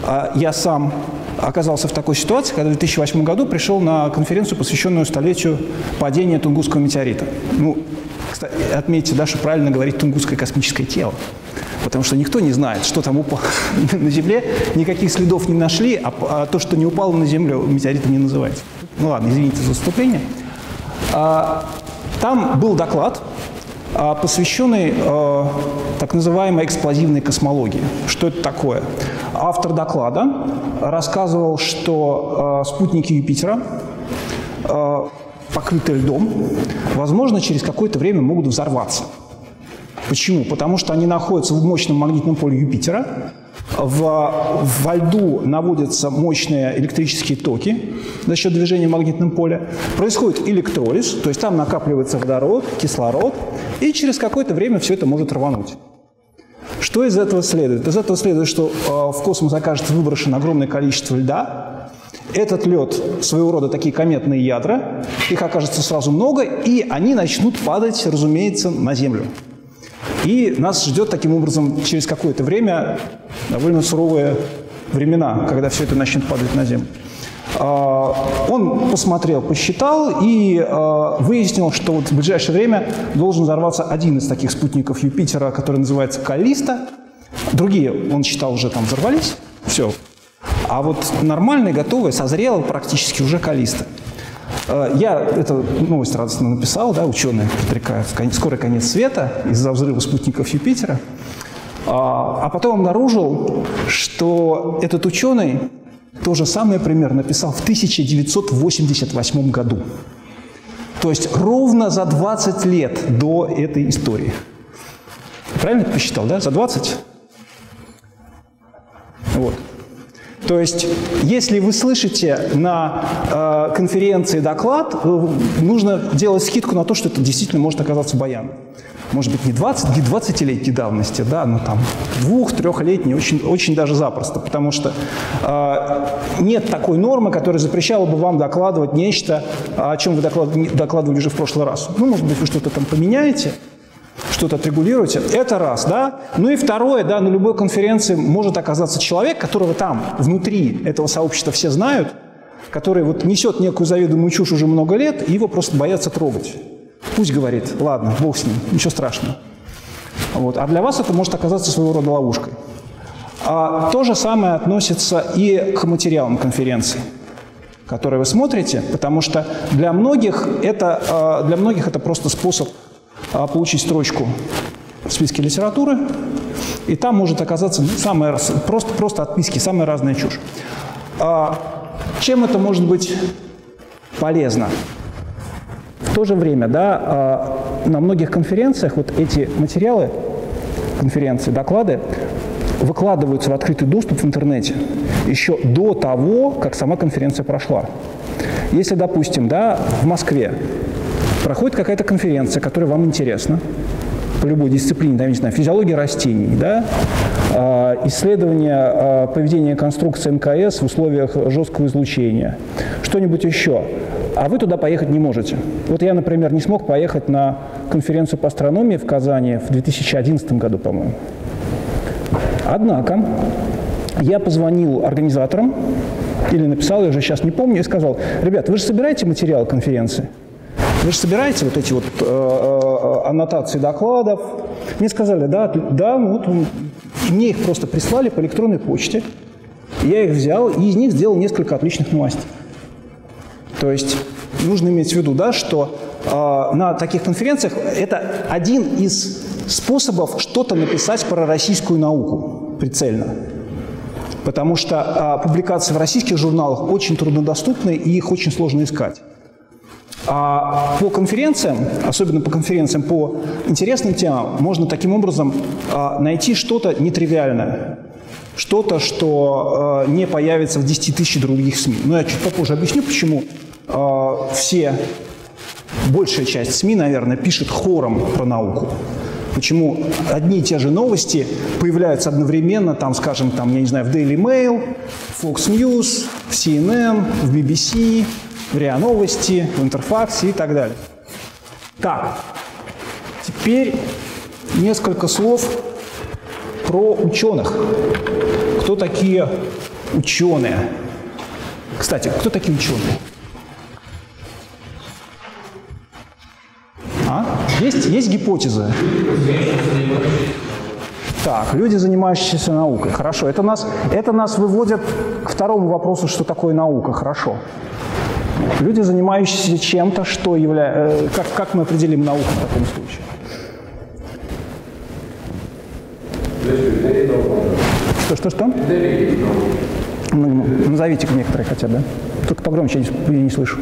я сам оказался в такой ситуации, когда в 2008 году пришел на конференцию, посвященную столетию падения Тунгусского метеорита. Ну, кстати, отметьте, да, что правильно говорить «тунгусское космическое тело», потому что никто не знает, что там упало на Земле, никаких следов не нашли, а то, что не упало на Землю, метеоритом не называется. Ну ладно, извините за вступление. Там был доклад, посвященный так называемой эксплозивной космологии. Что это такое? Автор доклада рассказывал, что спутники Юпитера, покрытые льдом, возможно, через какое-то время могут взорваться. Почему? Потому что они находятся в мощном магнитном поле Юпитера, во льду наводятся мощные электрические токи за счет движения в магнитном поле, происходит электролиз, то есть там накапливается водород, кислород, и через какое-то время все это может рвануть. Что из этого следует? Из этого следует, что в космос окажется выброшено огромное количество льда. Этот лед своего рода такие кометные ядра, их окажется сразу много, и они начнут падать, разумеется, на Землю. И нас ждет таким образом через какое-то время довольно суровые времена, когда все это начнет падать на Землю. Он посмотрел, посчитал и выяснил, что вот в ближайшее время должен взорваться один из таких спутников Юпитера, который называется Каллиста. Другие, он считал, уже там взорвались, все. А вот нормальный, готовый, созрел практически уже Каллиста. Я эту новость радостно написал, да, ученые предрекают скорый конец света из-за взрыва спутников Юпитера. А потом обнаружил, что этот ученый то же самое примерно написал в 1988 году. То есть ровно за 20 лет до этой истории. Правильно ты посчитал, да? За 20? Вот. То есть, если вы слышите на конференции доклад, нужно делать скидку на то, что это действительно может оказаться баян. Может быть, не 20-летней давности, да, но там 2-3-летней, очень даже запросто, потому что нет такой нормы, которая запрещала бы вам докладывать нечто, о чем вы докладывали уже в прошлый раз. Ну, может быть, вы что-то там поменяете, что-то отрегулируете. Это раз, да. Ну и второе, да, на любой конференции может оказаться человек, которого там внутри этого сообщества все знают, который вот несет некую заведомую чушь уже много лет, и его просто боятся трогать. Пусть говорит, ладно, бог с ним, ничего страшного. Вот. А для вас это может оказаться своего рода ловушкой. То же самое относится и к материалам конференции, которые вы смотрите, потому что для многих это просто способ получить строчку в списке литературы, и там может оказаться просто отписки, самая разная чушь. Чем это может быть полезно? В то же время, да, на многих конференциях вот эти материалы конференции, доклады выкладываются в открытый доступ в интернете еще до того, как сама конференция прошла. Если, допустим, да, в Москве проходит какая-то конференция, которая вам интересна, по любой дисциплине, да, не знаю, физиология растений, да, исследование поведения конструкции МКС в условиях жесткого излучения, что-нибудь еще, а вы туда поехать не можете. Вот я, например, не смог поехать на конференцию по астрономии в Казани в 2011 году, по-моему. Однако я позвонил организаторам, или написал, я уже сейчас не помню, и сказал: ребят, вы же собираете материал конференции? Вы же собираете вот эти вот аннотации докладов? Мне сказали, да, вот мне их просто прислали по электронной почте. Я их взял и из них сделал несколько отличных новостей. То есть нужно иметь в виду, да, что на таких конференциях это один из способов что-то написать про российскую науку прицельно. Потому что публикации в российских журналах очень труднодоступны и их очень сложно искать. А по конференциям, особенно по конференциям по интересным темам, можно таким образом найти что-то нетривиальное. Что-то, что не появится в 10 тысяч других СМИ. Но я чуть попозже объясню, почему большая часть СМИ, наверное, пишет хором про науку. Почему одни и те же новости появляются одновременно, там, скажем, там, я не знаю, в Daily Mail, в Fox News, в CNN, в BBC, в РИА Новости, в Интерфаксе и так далее. Так, теперь несколько слов про ученых. Кто такие Ученые. Кстати, кто такие ученые? Есть гипотезы? Так, люди, занимающиеся наукой. Хорошо. Это нас выводит к второму вопросу, что такое наука. Хорошо. Люди, занимающиеся чем-то, что является... Как мы определим науку в таком случае? Что? Назовите некоторые хотя бы. Только погромче, я не слышу.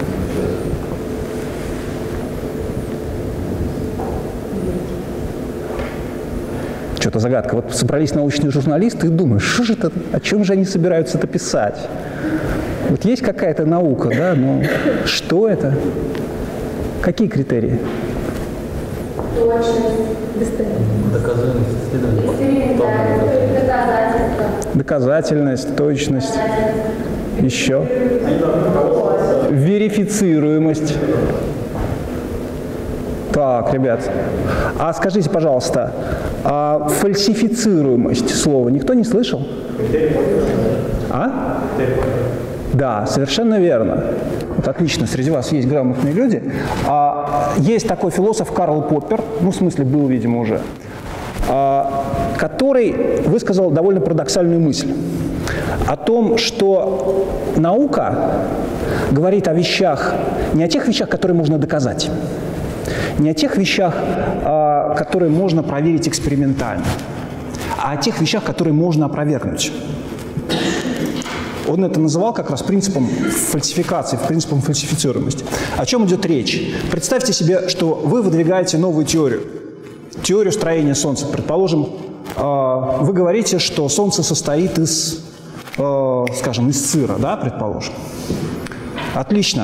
Что-то загадка. Вот собрались научные журналисты и думают, что же это, о чем же они собираются это писать? Вот есть какая-то наука, да, но что это? Какие критерии? Точность, Доказательность, точность. Еще? Верифицируемость. Так, ребят, а скажите, пожалуйста, а фальсифицируемость слова никто не слышал? А? Да, совершенно верно. Вот отлично, среди вас есть грамотные люди. Есть такой философ Карл Поппер, ну, в смысле, был, видимо, уже, который высказал довольно парадоксальную мысль о том, что наука говорит о вещах, не о тех вещах, которые можно доказать, не о тех вещах, которые можно проверить экспериментально, а о тех вещах, которые можно опровергнуть. Он это называл как раз принципом фальсификации, принципом фальсифицируемости. О чем идет речь? Представьте себе, что вы выдвигаете новую теорию строения Солнца. Предположим, вы говорите, что Солнце состоит из, скажем, из сыра, да, предположим. Отлично.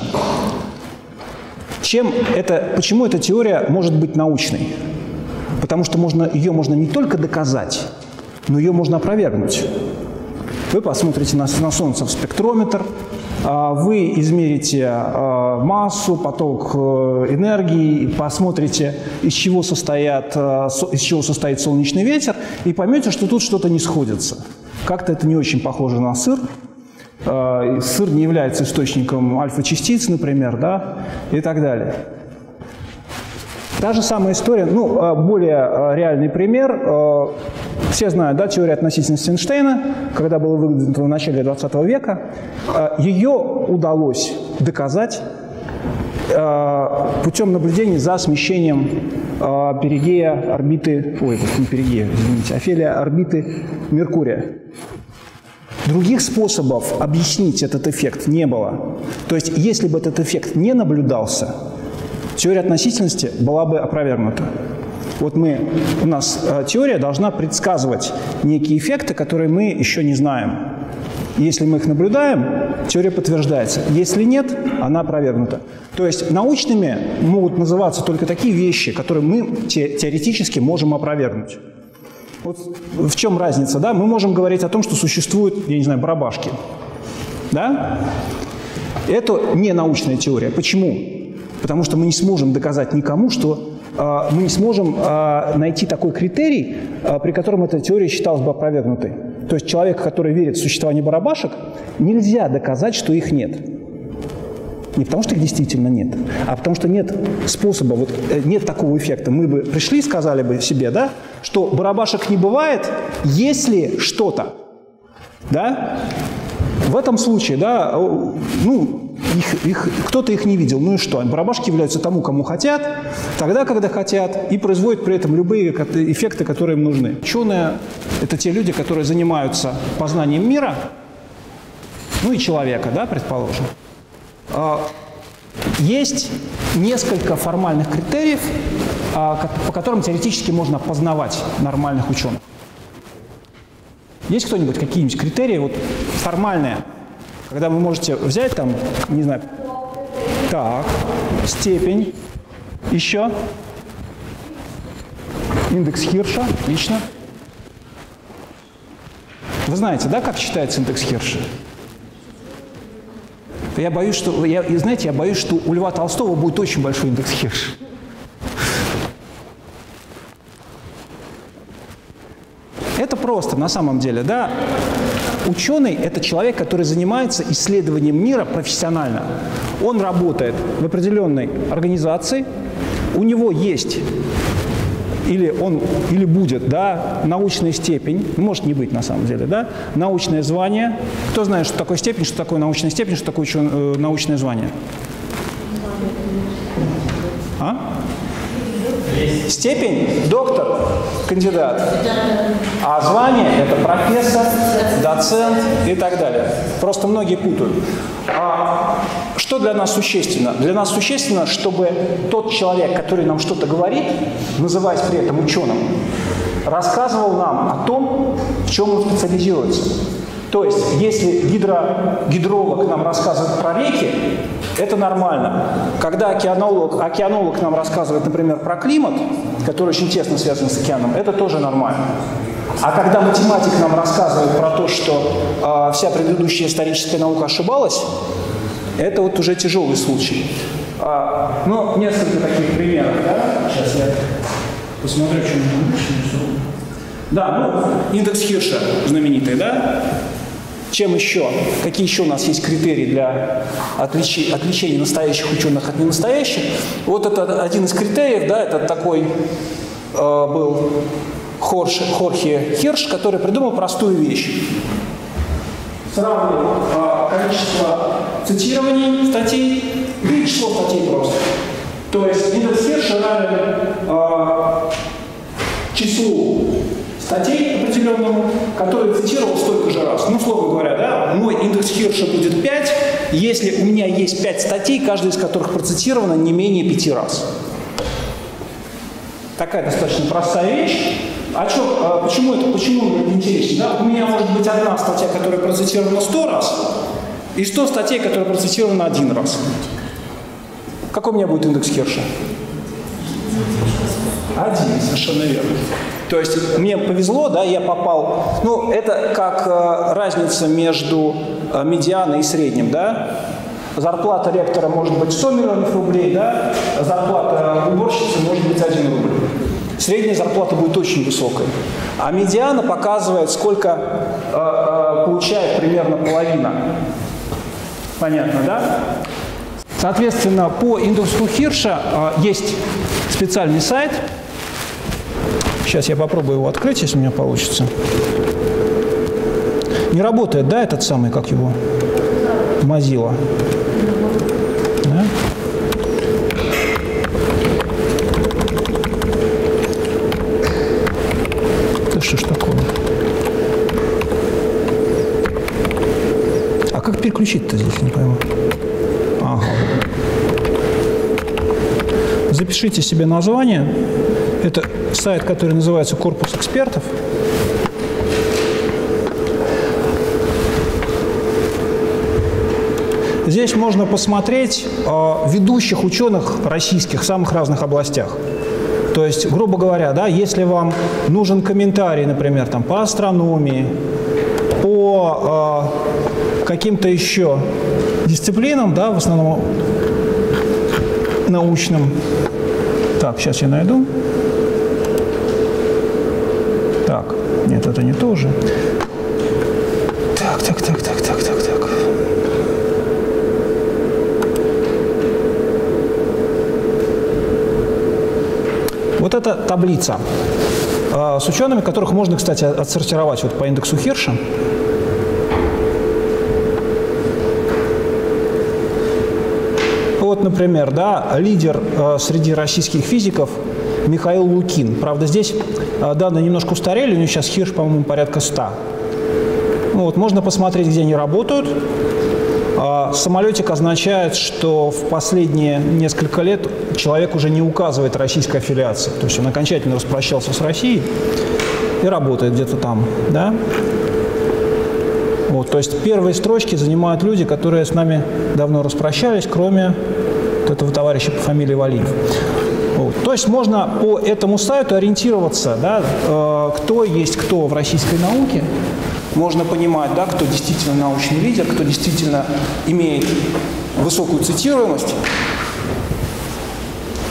Почему эта теория может быть научной? Потому что ее можно не только доказать, но ее можно опровергнуть. Вы посмотрите на Солнце в спектрометр, вы измерите массу, поток энергии, посмотрите, из чего состоит солнечный ветер, и поймете, что тут что-то не сходится. Как-то это не очень похоже на сыр. Сыр не является источником альфа-частиц, например, да, и так далее. Та же самая история, более реальный пример. Все знают, да, теория относительности Эйнштейна, когда была выдвинута в начале 20 века. Ее удалось доказать путем наблюдений за смещением перигея орбиты, афелия орбиты Меркурия. Других способов объяснить этот эффект не было. То есть, если бы этот эффект не наблюдался, теория относительности была бы опровергнута. Вот у нас теория должна предсказывать некие эффекты, которые мы еще не знаем. Если мы их наблюдаем, теория подтверждается. Если нет, она опровергнута. То есть научными могут называться только такие вещи, которые мы теоретически можем опровергнуть. Вот в чем разница, да? Мы можем говорить о том, что существуют, я не знаю, барабашки. Да? Это не научная теория. Почему? Потому что мы не сможем доказать никому, что мы не сможем найти такой критерий, при котором эта теория считалась бы опровергнутой. То есть человек, который верит в существование барабашек, нельзя доказать, что их нет. Не потому что их действительно нет, а потому что нет способа, нет такого эффекта. Мы бы пришли и сказали бы себе, да, что барабашек не бывает, если что-то. Да? В этом случае, да, кто-то их не видел, ну и что? Барабашки являются тому, кому хотят, тогда, когда хотят, и производят при этом любые эффекты, которые им нужны. Ученые – это те люди, которые занимаются познанием мира, ну и человека, да, предположим. Есть несколько формальных критериев, по которым теоретически можно познавать нормальных ученых. Есть кто-нибудь какие-нибудь критерии формальные, когда вы можете взять там, не знаю, так, степень, еще, индекс Хирша, отлично. Вы знаете, да, как считается индекс Хирша? Я боюсь, что у Льва Толстого будет очень большой индекс Хирша. Это просто на самом деле, да. Ученый – это человек, который занимается исследованием мира профессионально. Он работает в определенной организации, у него есть или будет, да, научная степень, может не быть на самом деле, да, научное звание. Кто знает, что такое степень, что такое научная степень, что такое научное звание? А? Степень – доктор, кандидат. А звание – это профессор, доцент и так далее. Просто многие путают. Что для нас существенно? Для нас существенно, чтобы тот человек, который нам что-то говорит, называясь при этом ученым, рассказывал нам о том, в чем он специализируется. То есть, если гидролог нам рассказывает про реки, это нормально. Когда океанолог нам рассказывает, например, про климат, который очень тесно связан с океаном, это тоже нормально. А когда математик нам рассказывает про то, что вся предыдущая историческая наука ошибалась, это вот уже тяжелый случай. Ну, несколько таких примеров, да? Сейчас я посмотрю, что мы напишем. Да, ну, индекс Хирша знаменитый, да? Чем еще? Какие еще у нас есть критерии для отличения настоящих ученых от ненастоящих? Вот это один из критериев, да, это такой был Хорхе Хирш, который придумал простую вещь. Сравнивал количество цитирований статей и число статей просто. То есть индекс Хирша равен числу статей определенному, который цитировал столько же раз. Ну, условно говоря, да, мой индекс Хирша будет 5, если у меня есть 5 статей, каждая из которых процитирована не менее 5 раз. Такая достаточно простая вещь. Почему это интересно? Да? У меня может быть одна статья, которая процитирована 100 раз, и 100 статей, которые процитированы 1 раз. Какой у меня будет индекс Хирша? 1, совершенно верно. То есть мне повезло, да, я попал. Ну, это как разница между медианой и средним, да. Зарплата ректора может быть 100 миллионов рублей, да, зарплата уборщицы может быть 1 рубль. Средняя зарплата будет очень высокой. А медиана показывает, сколько получает примерно половина. Понятно, да? Соответственно, по индексу Хирша есть специальный сайт. Сейчас я попробую его открыть, если у меня получится. Не работает, да, этот самый, как его? Mozilla. Да? Да что ж такое? А как переключить-то здесь, не пойму? Ага. Запишите себе название. Это сайт, который называется «Корпус экспертов». Здесь можно посмотреть ведущих ученых российских в самых разных областях. То есть, грубо говоря, да, если вам нужен комментарий, например, там, по астрономии, по каким-то еще дисциплинам, да, в основном научным. Так, сейчас я найду. Так, нет, это не то уже. Так. Вот эта таблица с учеными, которых можно, кстати, отсортировать вот по индексу Хирша. Вот, например, да, лидер среди российских физиков Михаил Лукин. Правда, здесь данные немножко устарели, у него сейчас Хирш, по-моему, порядка 100. Ну, вот, можно посмотреть, где они работают. Самолетик означает, что в последние несколько лет человек уже не указывает российской аффилиации. То есть он окончательно распрощался с Россией и работает где-то там. Да? Вот, то есть первые строчки занимают люди, которые с нами давно распрощались, кроме вот этого товарища по фамилии Валиев. Вот. То есть можно по этому сайту ориентироваться, да, кто есть кто в российской науке. Можно понимать, да, кто действительно научный лидер, кто действительно имеет высокую цитируемость,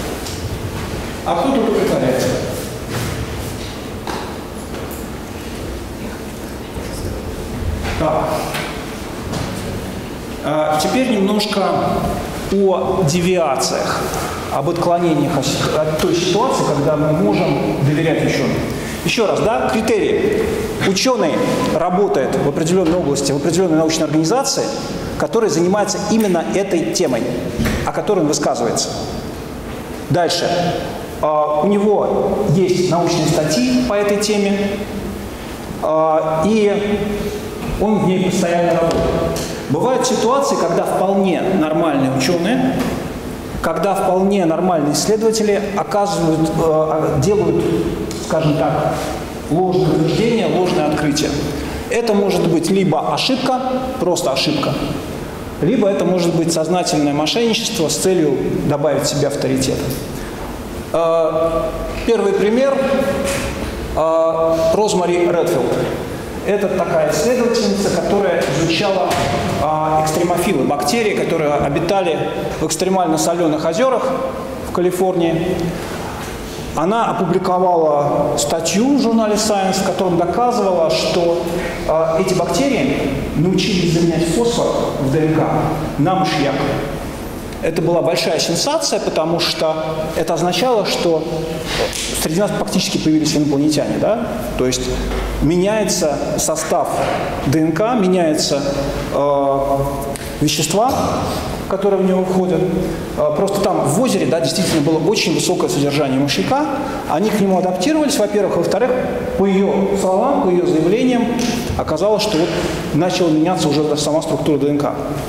а кто тут притворяется. Так. Теперь немножко о девиациях, об отклонениях от той ситуации, когда мы можем доверять ученым. Еще раз, да, критерии. Ученый работает в определенной области, в определенной научной организации, которая занимается именно этой темой, о которой он высказывается. Дальше. У него есть научные статьи по этой теме, и он в ней постоянно работает. Бывают ситуации, когда вполне нормальные ученые, когда вполне нормальные исследователи делают, скажем так, ложные утверждения, ложные открытия. Это может быть либо ошибка, просто ошибка, либо это может быть сознательное мошенничество с целью добавить себе авторитет. Первый пример – Розмари Редфилд. Это такая исследовательница, которая изучала экстремофилы, бактерии, которые обитали в экстремально соленых озерах в Калифорнии. Она опубликовала статью в журнале Science, в котором доказывала, что эти бактерии научились заменять фосфор в ДНК на мышьяк. Это была большая сенсация, потому что это означало, что среди нас практически появились инопланетяне. Да? То есть меняется состав ДНК, меняются вещества, которые в него входят. Просто там в озере, да, действительно было очень высокое содержание мышьяка. Они к нему адаптировались, во-первых. Во-вторых, по ее словам, по ее заявлениям, оказалось, что вот начала меняться уже сама структура ДНК.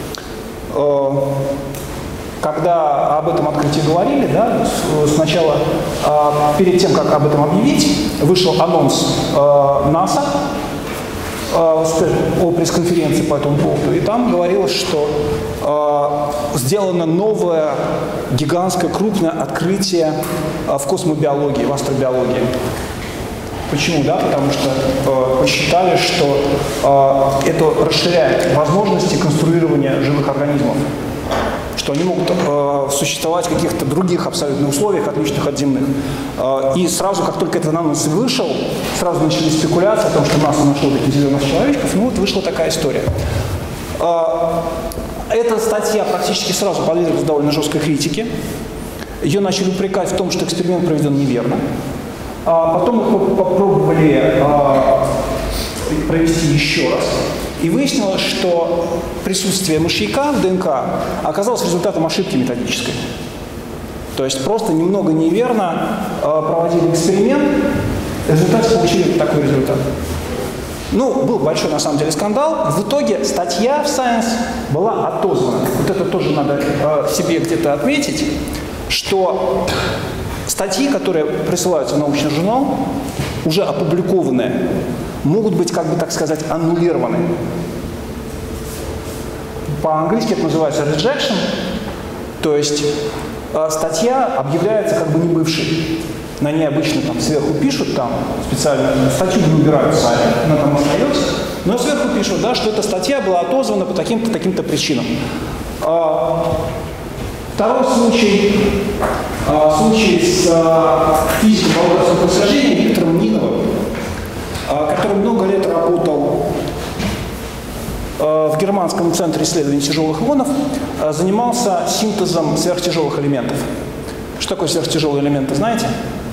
Когда об этом открытии говорили, да, сначала, перед тем, как об этом объявить, вышел анонс НАСА о пресс-конференции по этому поводу, и там говорилось, что сделано новое, гигантское, крупное открытие в космобиологии, в астробиологии. Почему? Да? Потому что посчитали, что это расширяет возможности конструирования живых организмов, что они могут существовать в каких-то других абсолютно условиях, отличных от земных. И сразу, как только этот анонс вышел, сразу начались спекуляции о том, что НАСА нашло таких зеленых человечков. Ну вот вышла такая история. Эта статья практически сразу подверглась довольно жесткой критике. Ее начали упрекать в том, что эксперимент проведен неверно. Потом их попробовали провести еще раз. И выяснилось, что присутствие мышьяка в ДНК оказалось результатом ошибки методической. То есть просто немного неверно проводили эксперимент, в результате получили такой результат. Ну, был большой на самом деле скандал. В итоге статья в Science была отозвана. Вот это тоже надо себе где-то отметить, что статьи, которые присылаются в научный журнал, уже опубликованные, могут быть, как бы так сказать, аннулированы. По-английски это называется rejection, то есть статья объявляется как бы не бывшей. На ней обычно там сверху пишут, там специально статью не убирают сами, она там остается, но сверху пишут, да, что эта статья была отозвана по таким-то, таким-то причинам. Второй случай, с физиком по происхождения Виктором Ниновым, который много лет работал в Германском центре исследований тяжелых ионов, занимался синтезом сверхтяжелых элементов. Что такое сверхтяжелые элементы, знаете?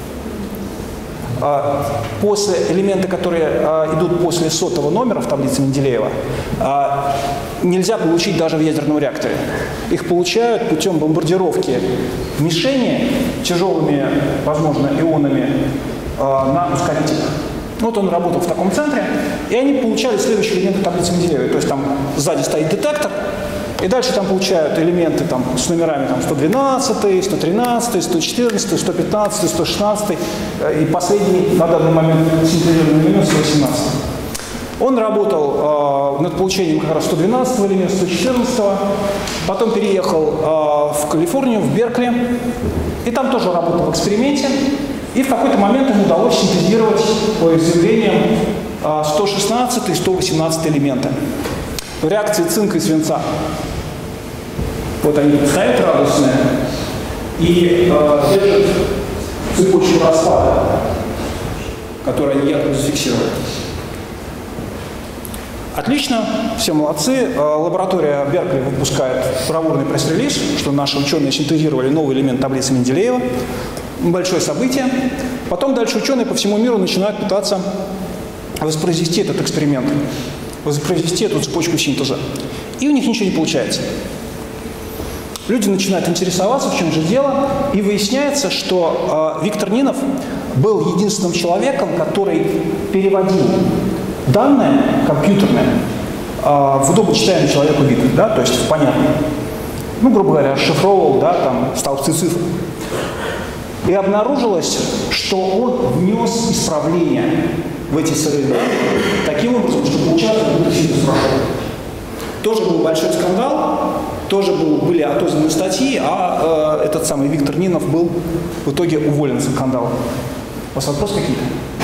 Элементы, которые идут после 100-го номера в таблице Менделеева, нельзя получить даже в ядерном реакторе. Их получают путем бомбардировки мишени тяжелыми, возможно, ионами на ускорителях. Вот он работал в таком центре, и они получали следующие элементы таблицы Менделеева. То есть там сзади стоит детектор, и дальше там получают элементы там, с номерами там, 112, 113, 114, 115, 116, и последний на данный момент синтезированный элемент 118. Он работал над получением как раз 112 элемента, 114, потом переехал в Калифорнию, в Беркли, и там тоже работал в эксперименте. И в какой-то момент ему удалось синтезировать, по их заявлениям, 116 и 118 элементы в реакции цинка и свинца. Вот они тут стоят радостные и держат цепочку распада, которую они якобы зафиксируют. Отлично, все молодцы. Лаборатория Беркли выпускает бравурный пресс-релиз, что наши ученые синтезировали новый элемент таблицы Менделеева. Большое событие. Потом дальше ученые по всему миру начинают пытаться воспроизвести этот эксперимент, воспроизвести эту цепочку синтеза. И у них ничего не получается. Люди начинают интересоваться, в чем же дело, и выясняется, что Виктор Нинов был единственным человеком, который переводил данные компьютерные в удобочитаемый человеку вид, да, то есть в понятный. Ну, грубо говоря, расшифровывал, да, там, столбцы цифр. И обнаружилось, что он внес исправления в эти сырые данные таким образом, что получалось, как будто синтез прошел. Тоже был большой скандал, тоже были отозваны статьи, а этот самый Виктор Нинов был в итоге уволен за скандал. У вас вопросы какие-то?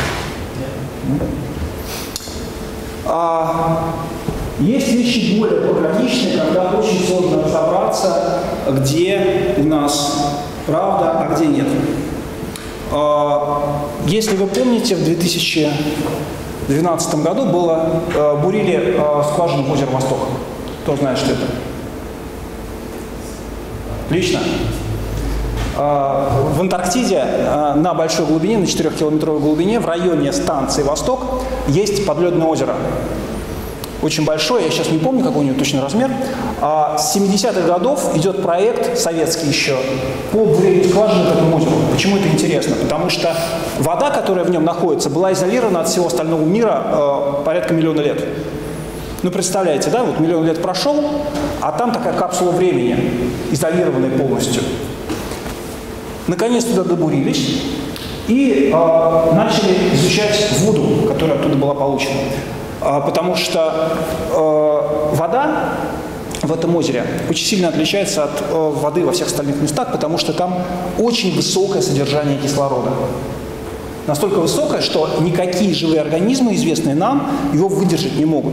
Есть вещи более пограничные, когда очень сложно разобраться, где у нас правда, а где нет. Если вы помните, в 2012 году бурили скважину озера Восток. Кто знает, что это? Лично? В Антарктиде на большой глубине, на 4-километровой глубине, в районе станции Восток, есть подледное озеро. Очень большое, я сейчас не помню, какой у него точный размер. С 70-х годов идет проект, советский еще, по бурению скважины к этому озеру. Почему это интересно? Потому что вода, которая в нем находится, была изолирована от всего остального мира порядка миллиона лет. Ну, представляете, да, вот миллион лет прошел, а там такая капсула времени, изолированная полностью. Наконец туда добурились и начали изучать воду, которая оттуда была получена. Потому что вода в этом озере очень сильно отличается от воды во всех остальных местах, потому что там очень высокое содержание кислорода. Настолько высокое, что никакие живые организмы, известные нам, его выдержать не могут.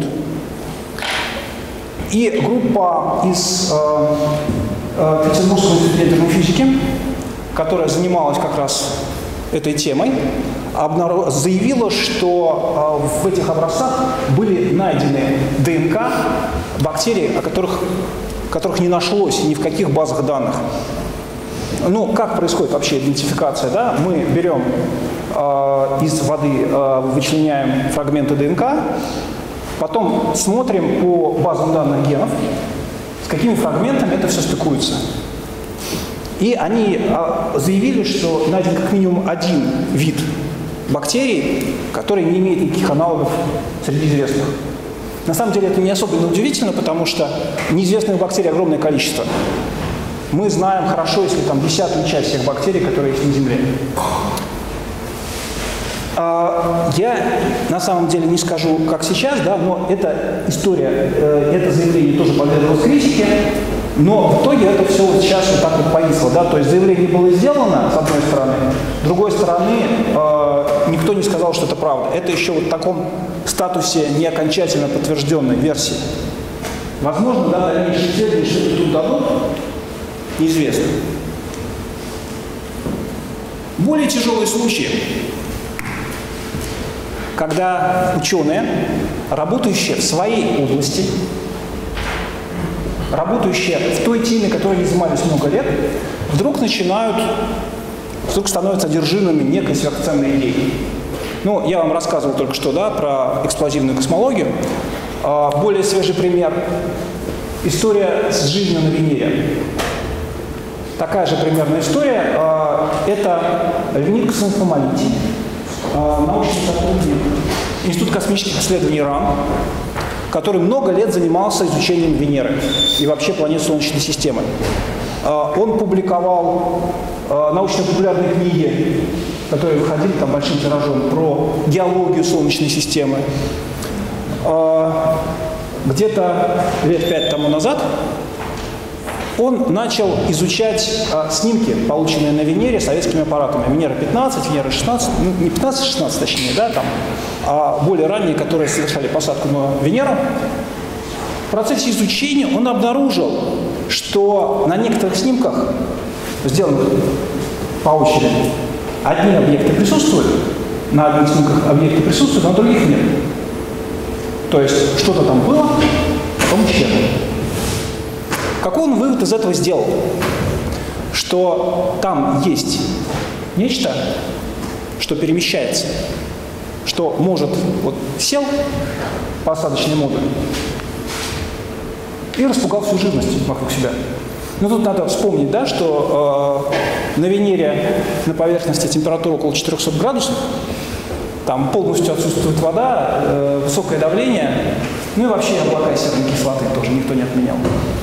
И группа из Петербургского института ядерной физики, которая занималась как раз этой темой, заявила, что в этих образцах были найдены ДНК бактерий, которых не нашлось ни в каких базах данных. Ну, как происходит вообще идентификация? Да? Мы берем из воды, вычленяем фрагменты ДНК, потом смотрим по базам данных генов, с какими фрагментами это все стыкуется. И они заявили, что найден как минимум один вид бактерий, который не имеет никаких аналогов среди известных. На самом деле это не особенно удивительно, потому что неизвестных бактерий огромное количество. Мы знаем хорошо, если там 10-ю часть всех бактерий, которые есть на Земле. Я на самом деле не скажу, как сейчас, да, но эта история, это заявление тоже подверглось критике, но в итоге это все вот сейчас вот так вот повисло, да, то есть заявление было сделано, с одной стороны, с другой стороны, никто не сказал, что это правда. Это еще вот в таком статусе не окончательно подтвержденной версии. Возможно, да, дальнейшие исследования что-то тут дадут, неизвестно. Более тяжелые случаи, когда ученые, работающие в своей области, работающие в той теме, которой они занимались много лет, вдруг становятся одержимыми некой сверхценной идеей. Ну, я вам рассказывал только что, да, про эксплозивную космологию. Более свежий пример – история с жизнью на Венере. Такая же примерная история – это Леонид Ксенофомолитий, научный сотрудник Института космических исследований РАН, который много лет занимался изучением Венеры и вообще планет Солнечной системы. Он публиковал научно-популярные книги, которые выходили там большим тиражом, про геологию Солнечной системы. Где-то лет 5 тому назад он начал изучать снимки, полученные на Венере советскими аппаратами. Венера-15, Венера-16, ну не 15-16 точнее, да, там, а более ранние, которые совершали посадку на Венеру. В процессе изучения он обнаружил, что на некоторых снимках, сделанных по очереди, одни объекты присутствуют, на одних снимках объекты присутствуют, а на других нет. То есть что-то там было, потом исчезло. Какой он вывод из этого сделал? Что там есть нечто, что перемещается, что может, вот сел посадочный модуль и распугал всю живность вокруг себя. Но тут надо вспомнить, да, что на Венере на поверхности температура около 400 градусов, там полностью отсутствует вода, высокое давление, ну и вообще облака серной кислоты тоже никто не отменял.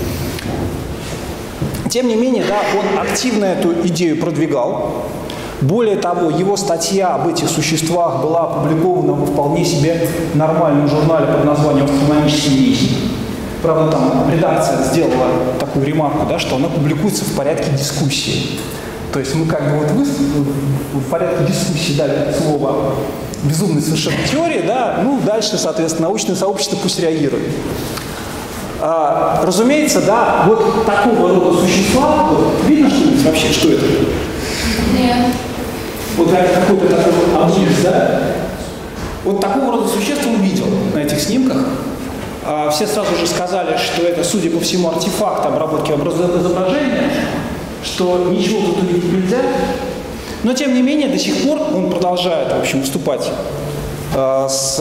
Тем не менее, да, он активно эту идею продвигал. Более того, его статья об этих существах была опубликована во вполне себе нормальном журнале под названием «Астрономический вестник». Правда, там редакция сделала такую ремарку, да, что она публикуется в порядке дискуссии. То есть мы как бы вот в порядке дискуссии дали слово безумной совершенно теории, да, ну дальше, соответственно, научное сообщество пусть реагирует. Разумеется, да, вот такого рода существа, вот, видно что-нибудь вообще, что это? Нет. Вот какой-то такой объект, да? Вот такого рода существ он видел на этих снимках. Все сразу же сказали, что это, судя по всему, артефакт обработки изображения, что ничего тут увидеть нельзя. Но, тем не менее, до сих пор он продолжает, в общем, выступать с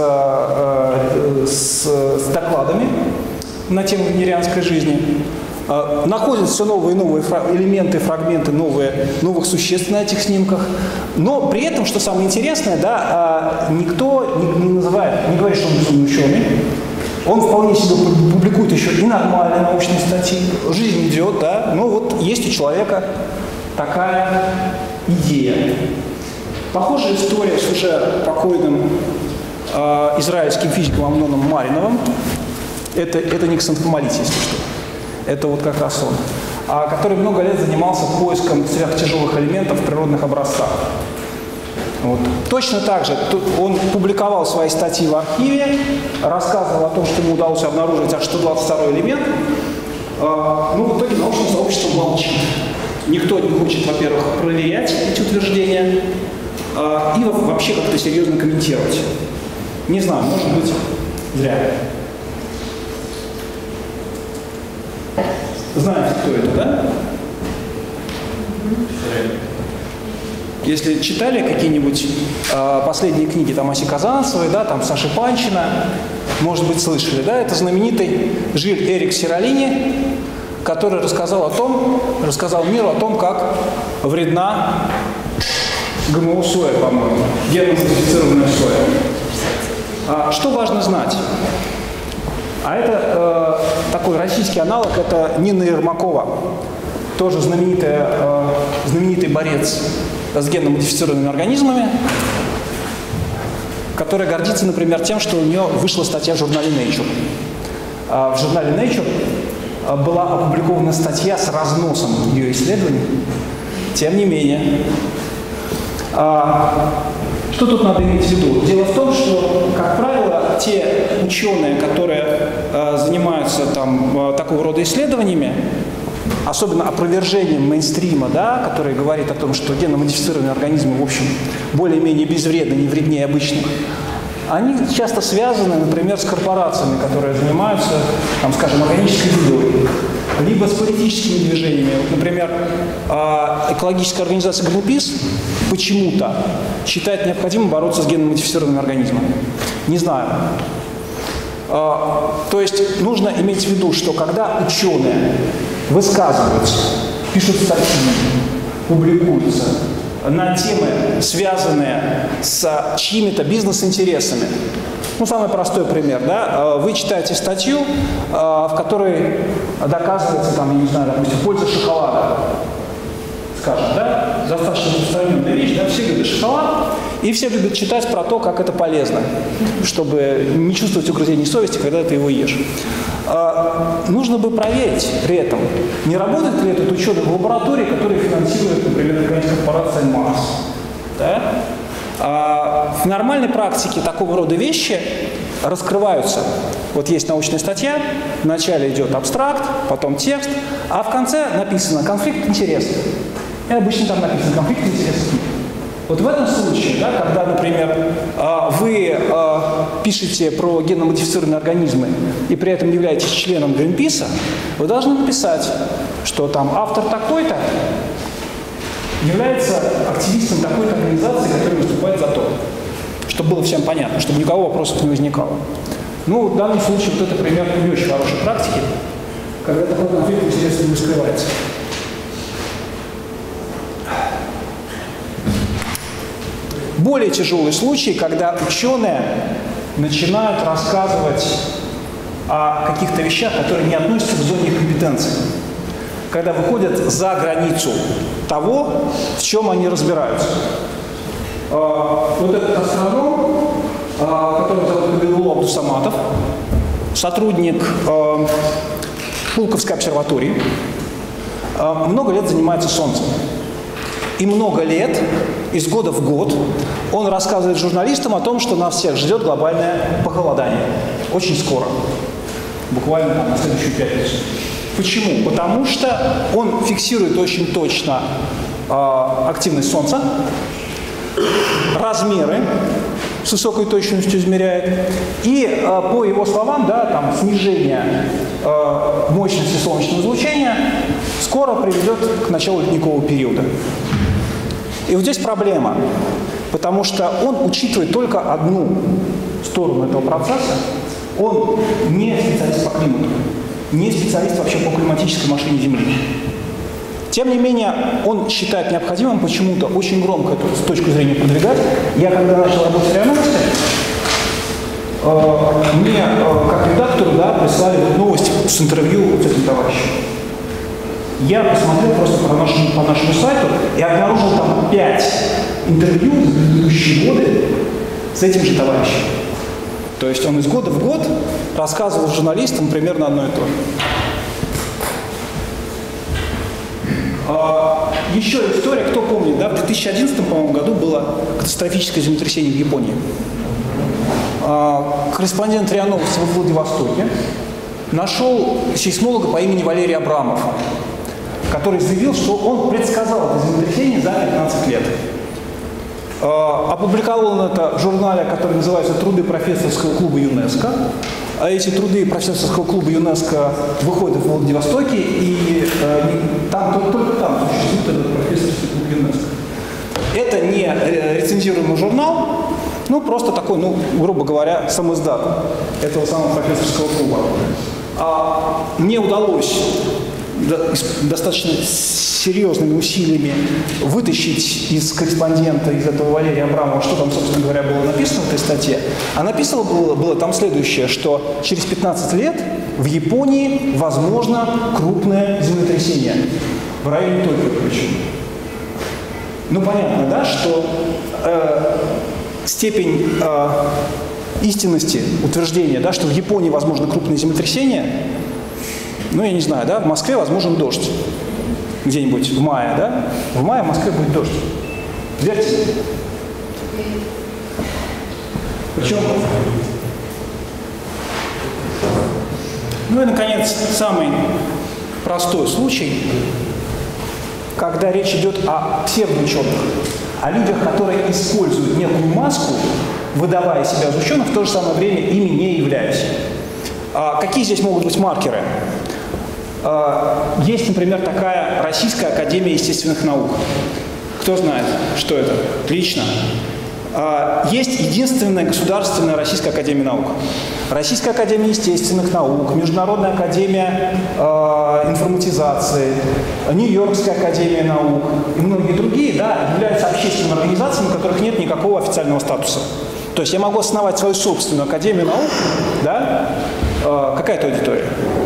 докладами на тему венерианской жизни. Находят все новые и новые элементы, фрагменты новых существ на этих снимках. Но при этом, что самое интересное, да, никто не называет, не говорит, что он безумный ученый. Он вполне себе публикует еще и нормальные научные статьи. Жизнь идет, да. Но вот есть у человека такая идея. Похожая история с уже покойным израильским физиком Амноном Мариновым. Это не ксантомолития, если что. Это вот как раз он. Который много лет занимался поиском сверхтяжелых элементов в природных образцах. Вот. Точно так же он публиковал свои статьи в архиве, рассказывал о том, что ему удалось обнаружить аж 122 элемент. Но в итоге научное сообщество молчит. Никто не хочет, во-первых, проверять эти утверждения и вообще как-то серьезно комментировать. Не знаю, может быть, зря. Знаете, кто это, да? Если читали какие-нибудь последние книги там Аси Казанцевой, да, там Саши Панчина, может быть, слышали, да? Это знаменитый Жиль Эрик Сиролини, который рассказал миру о том, как вредна ГМО-соя, по-моему, генно-модифицированная соя. Что важно знать? А это такой российский аналог, это Нина Ермакова, тоже знаменитый борец с генно-модифицированными организмами, которая гордится, например, тем, что у нее вышла статья в журнале Nature. В журнале Nature была опубликована статья с разносом ее исследований. Тем не менее, что тут надо иметь в виду? Дело в том, что, как правило, те ученые, которые занимаются там, такого рода исследованиями, особенно опровержением мейнстрима, да, который говорит о том, что генно-модифицированные организмы, в общем, более-менее безвредны, не вреднее обычных, они часто связаны, например, с корпорациями, которые занимаются, там, скажем, органической едой, либо с политическими движениями. Вот, например, экологическая организация Greenpeace почему-то считает необходимым бороться с генно-модифицированными организмами. Не знаю. То есть нужно иметь в виду, что когда ученые высказываются, пишут статьи, публикуются на темы, связанные с чьими-то бизнес-интересами. Ну, самый простой пример, да, вы читаете статью, в которой доказывается, там, я не знаю, допустим, польза шоколада, скажем, да, достаточно распространенная вещь, да, все любят шоколад, и все любят читать про то, как это полезно, чтобы не чувствовать угрызений совести, когда ты его ешь. Нужно бы проверить при этом, не работает ли этот ученый в лаборатории, которая финансирует, например, корпорация Марс. Да? В нормальной практике такого рода вещи раскрываются. Вот есть научная статья, вначале идет абстракт, потом текст, а в конце написано «конфликт интересов». И обычно там написано «конфликт интересов». Вот в этом случае, да, когда, например, вы пишете про генно-модифицированные организмы и при этом являетесь членом Гринписа, вы должны написать, что там автор такой-то является активистом такой-то организации, которая выступает за то. Чтобы было всем понятно, чтобы никого вопросов не возникало. Ну, в данном случае вот это пример не очень хорошей практики, когда такой конфликт, естественно, не скрывается. Более тяжелый случай, когда ученые начинают рассказывать о каких-то вещах, которые не относятся к зоне компетенции. Когда выходят за границу того, в чем они разбираются. Вот этот астроном, который зовут Кабилул Абдусаматов, сотрудник Пулковской обсерватории, много лет занимается Солнцем. И много лет, из года в год, он рассказывает журналистам о том, что нас всех ждет глобальное похолодание. Очень скоро. Буквально на следующую пятницу. Почему? Потому что он фиксирует очень точно активность Солнца, размеры с высокой точностью измеряет. И по его словам, да, там, снижение мощности солнечного излучения скоро приведет к началу ледникового периода. И вот здесь проблема, потому что он учитывает только одну сторону этого процесса. Он не специалист по климату, не специалист вообще по климатической машине Земли. Тем не менее, он считает необходимым почему-то очень громко эту точку зрения продвигать. Я когда начал работать в РИА Новости, мне, как редактору, да, прислали вот новости с интервью с этим товарищем. Я посмотрел просто по нашему сайту и обнаружил там 5 интервью за предыдущие годы с этим же товарищем. То есть он из года в год рассказывал журналистам примерно одно и то же. Еще история, кто помнит, да, в 2011, по-моему, году было катастрофическое землетрясение в Японии. Корреспондент РИА Новости во Владивостоке нашел сейсмолога по имени Валерий Абрамов, который заявил, что он предсказал это землетрясение за 15 лет. Опубликовал он это в журнале, который называется «Труды профессорского клуба ЮНЕСКО». А эти труды профессорского клуба ЮНЕСКО выходят в Владивостоке, и там, только там существует этот профессорский клуб ЮНЕСКО. Это не рецензируемый журнал, ну просто такой, ну, грубо говоря, самоиздат этого самого профессорского клуба. Мне удалось достаточно серьезными усилиями вытащить из корреспондента, из этого Валерия Абрамова, что там, собственно говоря, было написано в этой статье. А написано было там следующее, что через 15 лет в Японии возможно крупное землетрясение в районе Токио причем. Ну, понятно, да, что степень истинности утверждения, да, что в Японии возможно крупное землетрясение, ну, я не знаю, да, в Москве возможен дождь. Где-нибудь в мае, да? В мае в Москве будет дождь. Верьте. Причем... Ну и, наконец, самый простой случай, когда речь идет о псевдоученых, о людях, которые используют некую маску, выдавая себя за ученых, в то же самое время ими не являясь. Какие здесь могут быть маркеры? Есть, например, такая Российская академия естественных наук. Кто знает, что это? Отлично. Есть единственная государственная Российская академия наук. Российская академия естественных наук, Международная академия информатизации, Нью-Йоркская академия наук и многие другие, да, являются общественными организациями, у которых нет никакого официального статуса. То есть я могу основать свою собственную академию наук, да? Какая это аудитория?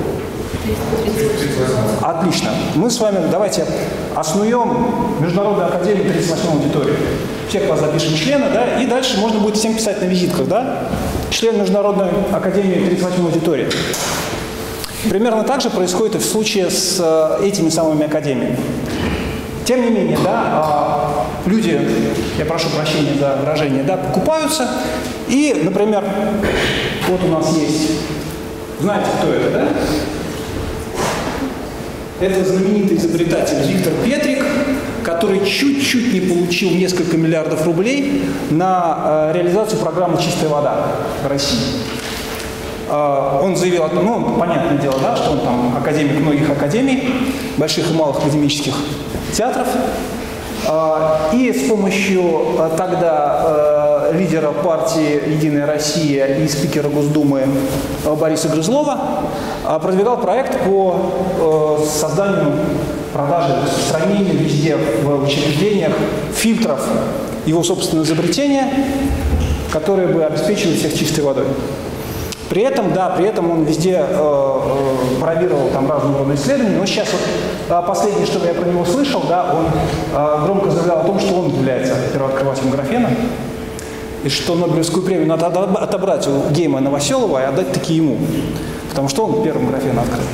Отлично. Мы с вами давайте основем Международную академию 38-й аудитории. Всех вас запишем члена, да, и дальше можно будет всем писать на визитках, да, член Международной академии 38-й аудитории. Примерно так же происходит и в случае с этими самыми академиями. Тем не менее, да, люди, я прошу прощения за выражение, да, покупаются, и, например, вот у нас есть, знаете, кто это, да? Это знаменитый изобретатель Виктор Петрик, который который чуть-чуть не получил несколько миллиардов рублей на реализацию программы «Чистая вода» в России. Он заявил, ну, понятное дело, да, что он там академик многих академий, больших и малых академических театров. И с помощью тогда лидера партии «Единая Россия» и спикера Госдумы Бориса Грызлова продвигал проект по созданию, продаже, распространению везде в учреждениях фильтров его собственного изобретения, которые бы обеспечивали всех чистой водой. При этом, да, он везде пародировал там разные рода исследования, но сейчас вот последнее, что я про него слышал, да, он громко заявлял о том, что он является первооткрывателем графена, и что Нобелевскую премию надо отобрать у Гейма Новоселова и отдать таки ему, потому что он первым графен открыл.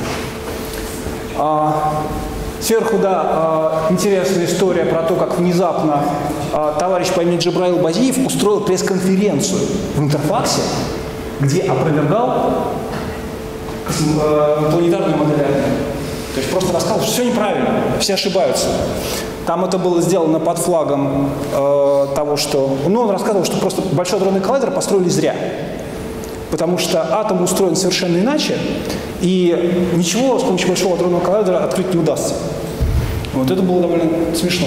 Сверху, да, интересная история про то, как внезапно товарищ по имени Джабраил Базиев устроил пресс-конференцию в Интерфаксе, где опровергал планетарную модель. То есть просто рассказал, что все неправильно, все ошибаются. Там это было сделано под флагом того, что... Ну, он рассказывал, что просто Большой адронный коллайдер построили зря. Потому что атом устроен совершенно иначе, и ничего с помощью Большого адронного коллайдера открыть не удастся. Вот это было довольно смешно.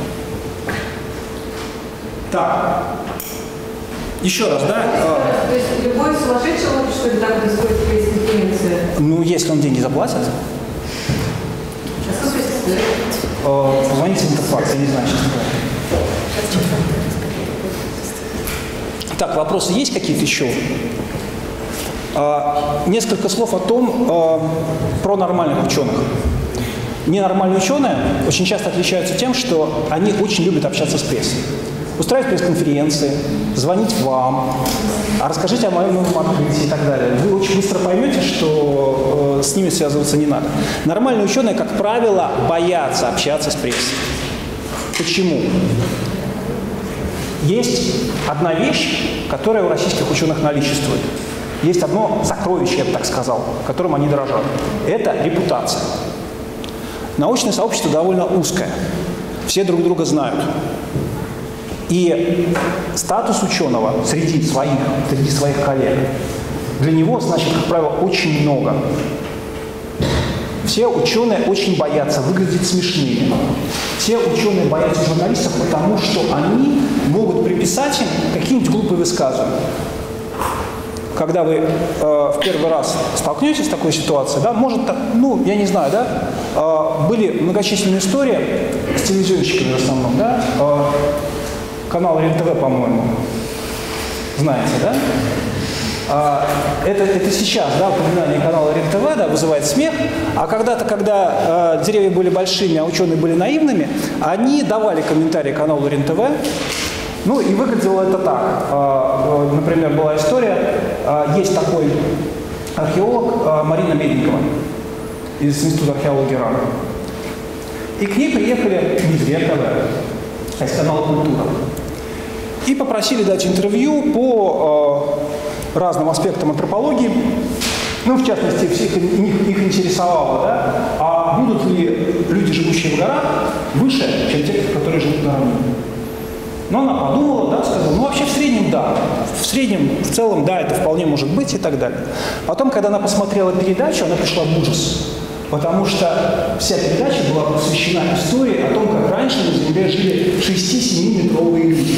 Так. Еще раз, да? То есть любой сумасшедший может, что ли, так происходит в пресс-конференции? Ну, если он деньги заплатит. А сколько это стоит? Позвоните в Интерфакс, я не знаю, честно говоря. Так, вопросы есть какие-то еще? Несколько слов о том, про нормальных ученых. Ненормальные ученые очень часто отличаются тем, что они очень любят общаться с прессой. Устраивать пресс-конференции, звонить вам, расскажите о моем новом открытии и так далее. Вы очень быстро поймете, что с ними связываться не надо. Нормальные ученые, как правило, боятся общаться с прессой. Почему? Есть одна вещь, которая у российских ученых наличествует. Есть одно сокровище, я бы так сказал, которым они дорожат. Это репутация. Научное сообщество довольно узкое. Все друг друга знают. И статус ученого среди своих коллег, для него значит, как правило, очень много. Все ученые очень боятся выглядеть смешными. Все ученые боятся журналистов, потому что они могут приписать им какие-нибудь глупые высказывания. Когда вы в первый раз столкнетесь с такой ситуацией, да, может, ну, я не знаю, да, были многочисленные истории с телевизионщиками в основном, да, канал РЕН-ТВ, по-моему, знаете, да? Это сейчас, да, упоминание канала РЕН-ТВ, да, вызывает смех, а когда-то, когда деревья были большими, а ученые были наивными, они давали комментарии каналу РЕН-ТВ. Ну и выглядело это так. Например, была история, есть такой археолог Марина Медникова из Института археологии РАН. И к ней приехали не из РЕН-ТВ, а из канала «Культура». И попросили дать интервью по разным аспектам антропологии. Ну, в частности, всех их интересовало, да, а будут ли люди, живущие в горах, выше, чем те, которые живут на равнине. Но она подумала, да, сказала, ну вообще в среднем да, в среднем, в целом да, это вполне может быть и так далее. Потом, когда она посмотрела передачу, она пришла в ужас, потому что вся передача была посвящена истории о том, как раньше на Земле жили 6-7-метровые люди.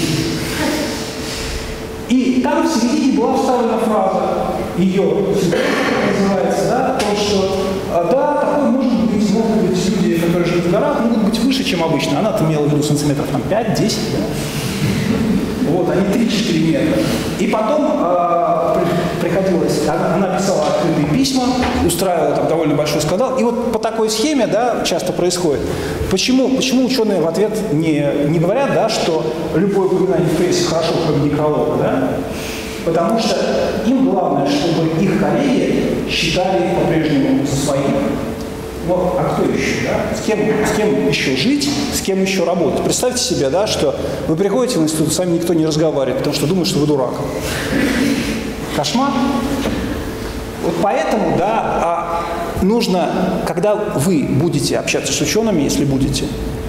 И там в середине была вставлена фраза, ее называется, да, о том, что да, такое могут быть люди, которые живут в горах, могут быть выше, чем обычно. Она-то имела в виду сантиметров там 5-10, да? Вот, они 3-4 метра. И потом приходилось, она писала открытые письма, устраивала там довольно большой скандал. И вот по такой схеме, да, часто происходит. Почему ученые в ответ не говорят, да, что любое упоминание в прессе хорошо, кроме некролога, да? Потому что им главное, чтобы их коллеги считали их по-прежнему за своих. Ну, а кто еще, да? С кем еще жить, с кем еще работать? Представьте себе, да, что вы приходите в институт, с вами никто не разговаривает, потому что думает, что вы дурак. Кошмар. Вот поэтому, да, нужно, когда вы будете общаться с учеными, если будете,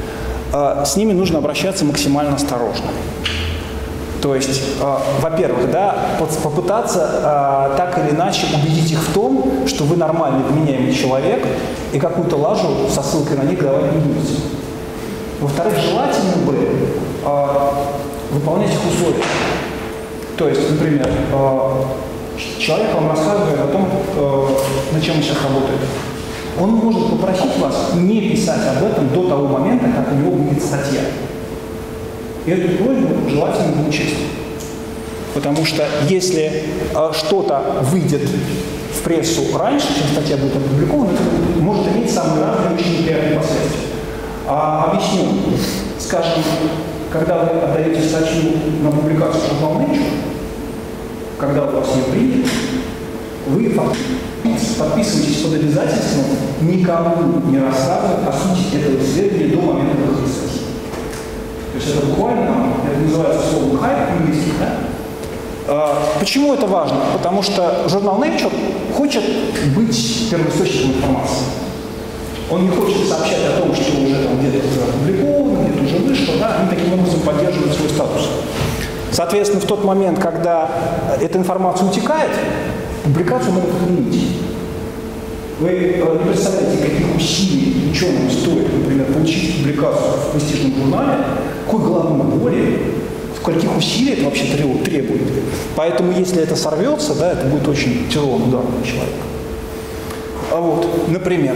с ними нужно обращаться максимально осторожно. То есть, во-первых, да, попытаться так или иначе убедить их в том, что вы нормальный, вменяемый человек, и какую-то лажу со ссылкой на них давать не будете. Во-вторых, желательно бы выполнять их условия. То есть, например, человек вам рассказывает о том, над чем он сейчас работает. Он может попросить вас не писать об этом до того момента, как у него будет статья. И эту просьбу желательно бы учесть. Потому что если что-то выйдет в прессу раньше, чем статья будет опубликована, это может иметь самые разные очень неприятные последствия. Объясню. Скажем, когда вы отдаете статью на публикацию в журнал Nature, когда у вас ее принято, вы подписываетесь под обязательством никому не рассказывать о сути этого исследования до момента выхода статьи. То есть это буквально, это называется словом хайп английский, да? Почему это важно? Потому что журнал Nature хочет быть первоисточником информации. Он не хочет сообщать о том, что уже там где-то опубликовано, где-то уже вышло, да? Они таким образом поддерживают свой статус. Соответственно, в тот момент, когда эта информация утекает, публикацию могут отменить. Вы не представляете, каких усилий ученым стоит, например, получить публикацию в престижном журнале, какой головной боли, каких усилий это вообще требует. Поэтому, если это сорвется, да, это будет очень тяжелым ударом для человека. Вот, например.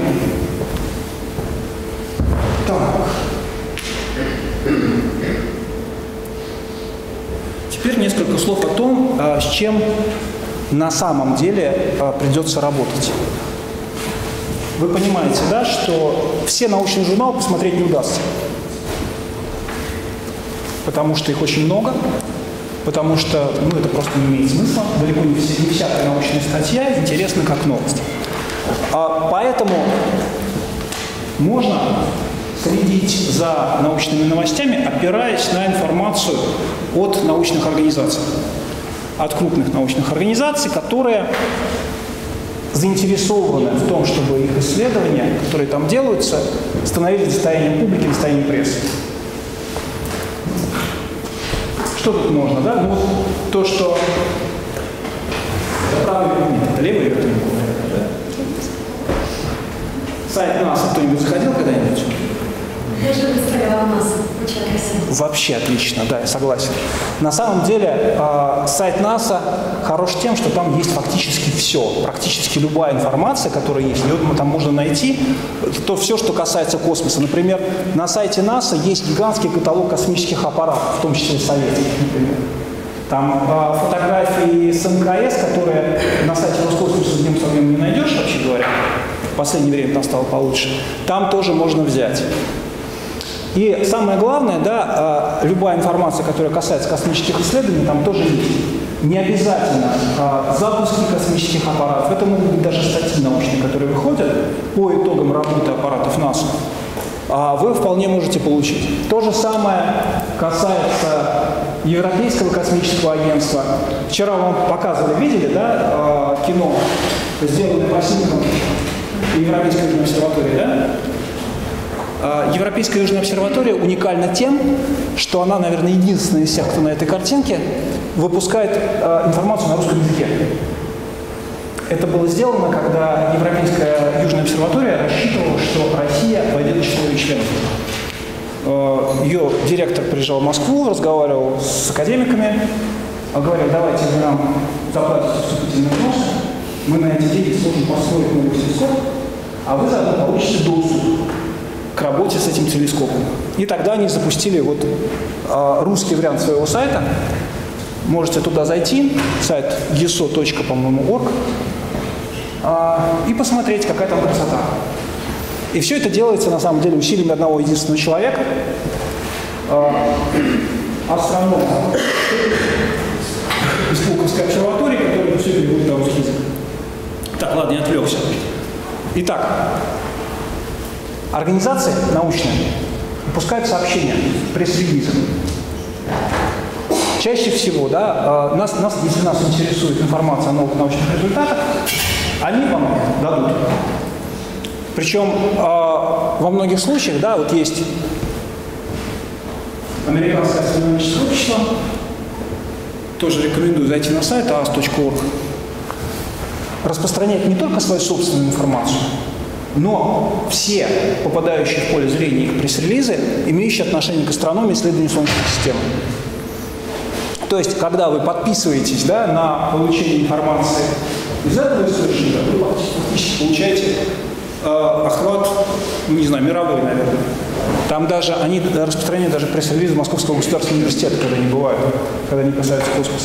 Так. Теперь несколько слов о том, с чем на самом деле придется работать. Вы понимаете, да, что все научные журналы посмотреть не удастся. Потому что их очень много, потому что это просто не имеет смысла. Далеко не всякая научная статья интересна как новость. Поэтому можно следить за научными новостями, опираясь на информацию от научных организаций, от крупных научных организаций, которые заинтересованы в том, чтобы их исследования, которые там делаются, становились достоянием публики, достоянием прессы. Что тут можно, да? Ну, то, что это правый предмет, это левый или кто-нибудь, да? Сайт НАСА кто-нибудь заходил когда-нибудь? Я же представляла НАСА. Вообще отлично, да, я согласен. На самом деле сайт НАСА хорош тем, что там есть фактически все, практически любая информация, которая есть, ее там можно найти, то все, что касается космоса. Например, на сайте НАСА есть гигантский каталог космических аппаратов, в том числе советских, например. Там фотографии с МКС, которые на сайте Роскосмоса днем со временем не найдешь, вообще говоря. В последнее время там стало получше. Там тоже можно взять. И самое главное, да, любая информация, которая касается космических исследований, там тоже есть. Не обязательно запуски космических аппаратов. Это могут быть даже статьи научные, которые выходят по итогам работы аппаратов НАСА. Вы вполне можете получить. То же самое касается Европейского космического агентства. Вчера вам показывали, видели, да, кино, сделанное по снимкам Европейской Южной обсерватории, да? Европейская Южная обсерватория уникальна тем, что она, наверное, единственная из всех, кто на этой картинке, выпускает информацию на русском языке. Это было сделано, когда Европейская Южная обсерватория рассчитывала, что Россия войдет в число ее членов. Ее директор приезжал в Москву, разговаривал с академиками, говорил: давайте вы нам заплатите вступительные взносы, мы на эти деньги сможем построить новый телескоп, а вы заодно получите доступ к работе с этим телескопом. И тогда они запустили вот русский вариант своего сайта. Можете туда зайти, сайт eso.org, и посмотреть, какая там красота. И все это делается, на самом деле, усилиями одного единственного человека, астронома из Пулковской обсерватории, который все это будет на русский язык. Так, ладно, я отвлекся. Итак, организации научные выпускают сообщения, пресс-релизы. Чаще всего, да, если нас интересует информация о новых научных результатах, они вам дадут. Причем во многих случаях, да, вот есть американское астрономическое общество. Тоже рекомендую зайти на сайт aas.org. Распространяет не только свою собственную информацию, но все попадающие в поле зрения их пресс-релизы, имеющие отношение к астрономии и исследованию Солнечной системы. То есть, когда вы подписываетесь, да, на получение информации из этого источника, вы фактически получаете охват, ну, не знаю, мировой, наверное. Там даже, они распространяют даже пресс-релизы Московского государственного университета, когда они бывают, когда они касаются космоса.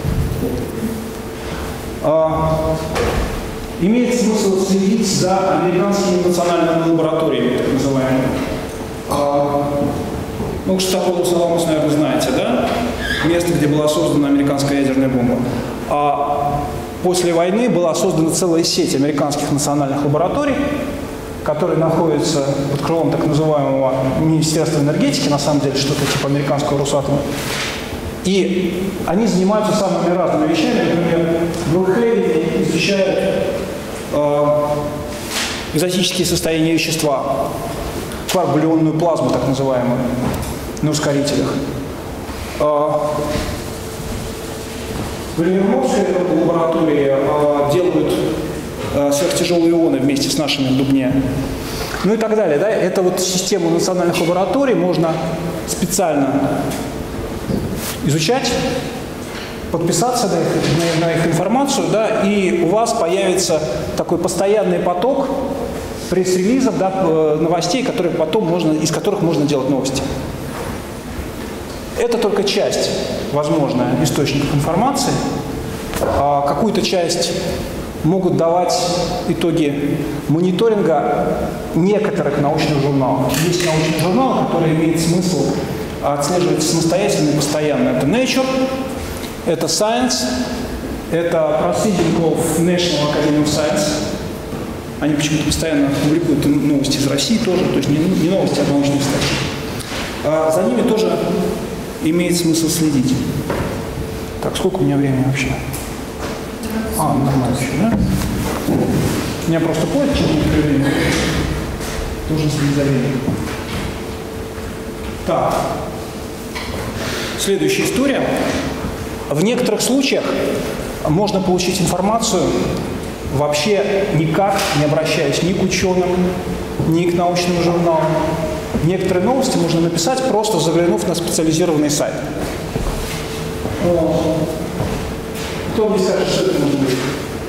Имеет смысл следить за американскими национальными лабораториями, так называемыми. Ну, Шостакову-Саламус, наверное, знаете, да? Место, где была создана американская ядерная бомба. После войны была создана целая сеть американских национальных лабораторий, которые находятся под крылом так называемого Министерства энергетики, на самом деле что-то типа американского Росатома. И они занимаются самыми разными вещами. Например, в Брукхейвене изучают экзотические состояния вещества, кварк-булионную плазму, так называемую, на ускорителях. В Ленинградской лаборатории делают сверхтяжелые ионы вместе с нашими в Дубне. Ну и так далее. Да? Это вот систему национальных лабораторий можно специально изучать, подписаться на их информацию, да, и у вас появится такой постоянный поток пресс-релизов, да, новостей, которые потом из которых можно делать новости. Это только часть, возможно, источников информации. Какую-то часть могут давать итоги мониторинга некоторых научных журналов. Есть научные журналы, которые имеет смысл отслеживать самостоятельно и постоянно. Это Nature, это Science, это Proceeding of National Academy of Science. Они почему-то постоянно публикуют новости из России тоже, то есть не новости, а научные статьи. За ними тоже имеет смысл следить. Так, сколько у меня времени вообще? Нормально еще, да? Меня просто поезд через некоторое время. Должен следить за временем. Так. Следующая история. В некоторых случаях можно получить информацию, вообще никак не обращаясь ни к ученым, ни к научным журналам. Некоторые новости можно написать, просто заглянув на специализированный сайт. Кто мне скажет, что это может быть?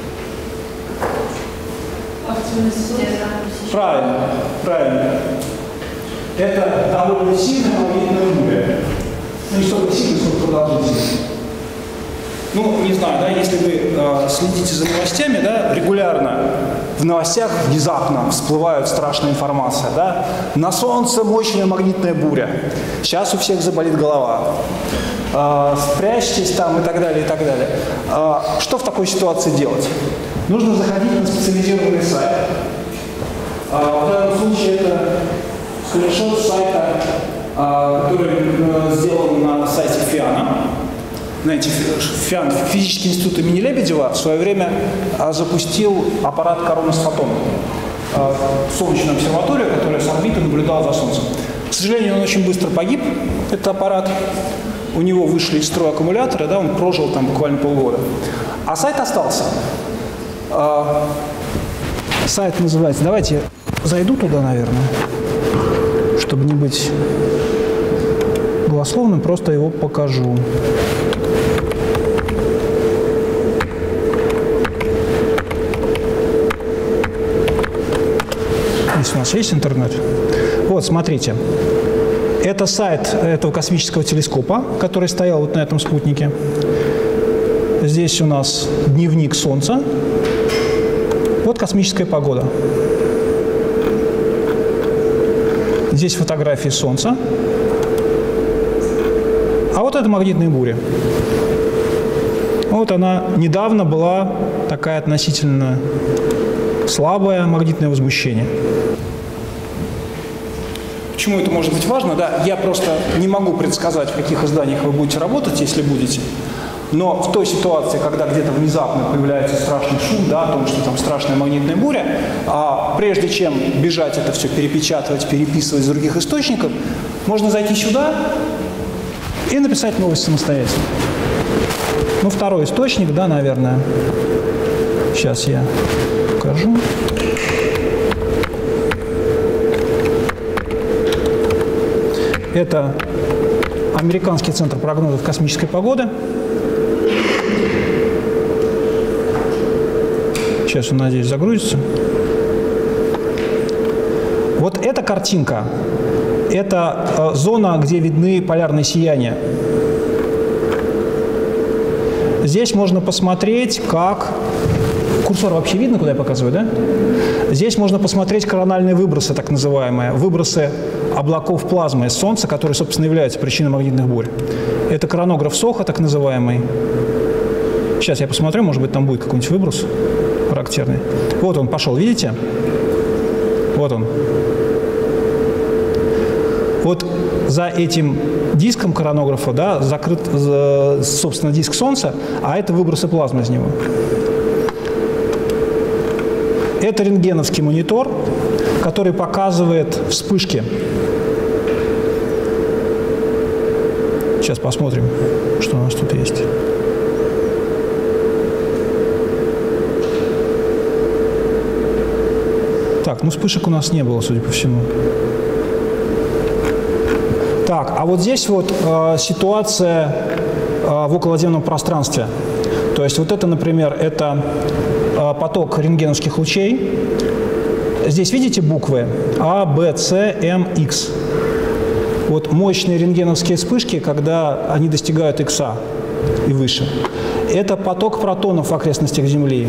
Правильно, правильно. Это довольно сильная магнитная буря. Ну, не столько сильная, сколько продолжительная. Ну, не знаю, да, если вы следите за новостями, да, регулярно в новостях внезапно всплывает страшная информация, да. На Солнце мощная магнитная буря. Сейчас у всех заболит голова. Спрячьтесь там и так далее, и так далее. Что в такой ситуации делать? Нужно заходить на специализированный сайт. В данном случае это скриншот сайта, который сделан на сайте ФИАНа. Знаете, ФИАН, Физический институт имени Лебедева, в свое время запустил аппарат Коронус Фотон, солнечную обсерваторию, которая с орбиты наблюдала за Солнцем. К сожалению, он очень быстро погиб, этот аппарат. У него вышли из строя аккумуляторы, да, он прожил там буквально полгода. А сайт остался. Сайт называется, давайте зайду туда, наверное, чтобы не быть голословным, просто его покажу. Здесь у нас есть интернет. Вот, смотрите. Это сайт этого космического телескопа, который стоял вот на этом спутнике. Здесь у нас дневник Солнца. Вот космическая погода. Здесь фотографии Солнца. А вот это магнитная буря. Вот она недавно была такая относительно слабое магнитное возмущение. Почему это может быть важно? Да, я просто не могу предсказать, в каких изданиях вы будете работать, если будете. Но в той ситуации, когда где-то внезапно появляется страшный шум, да, о том, что там страшная магнитная буря, прежде чем бежать это все перепечатывать, переписывать из других источников, можно зайти сюда и написать новость самостоятельно. Ну, второй источник, да, наверное. Сейчас я покажу. Это Американский центр прогнозов космической погоды. Сейчас он, надеюсь, загрузится. Вот эта картинка – это зона, где видны полярные сияния. Здесь можно посмотреть, как… Курсор вообще видно, куда я показываю, да? Здесь можно посмотреть корональные выбросы, так называемые, выбросы облаков плазмы из Солнца, которые, собственно, являются причиной магнитных бурь. Это коронограф Соха, так называемый. Сейчас я посмотрю, может быть, там будет какой-нибудь выброс характерный. Вот он пошел, видите? Вот он. Вот за этим диском коронографа, да, закрыт, собственно, диск Солнца, а это выбросы плазмы из него. Это рентгеновский монитор, который показывает вспышки. Сейчас посмотрим, что у нас тут есть. Так, ну вспышек у нас не было, судя по всему. Так, а вот здесь вот ситуация в околоземном пространстве. То есть вот это, например, это поток рентгеновских лучей. Здесь видите буквы А, Б, С, М, Х. Вот мощные рентгеновские вспышки, когда они достигают Х и выше. Это поток протонов в окрестностях Земли.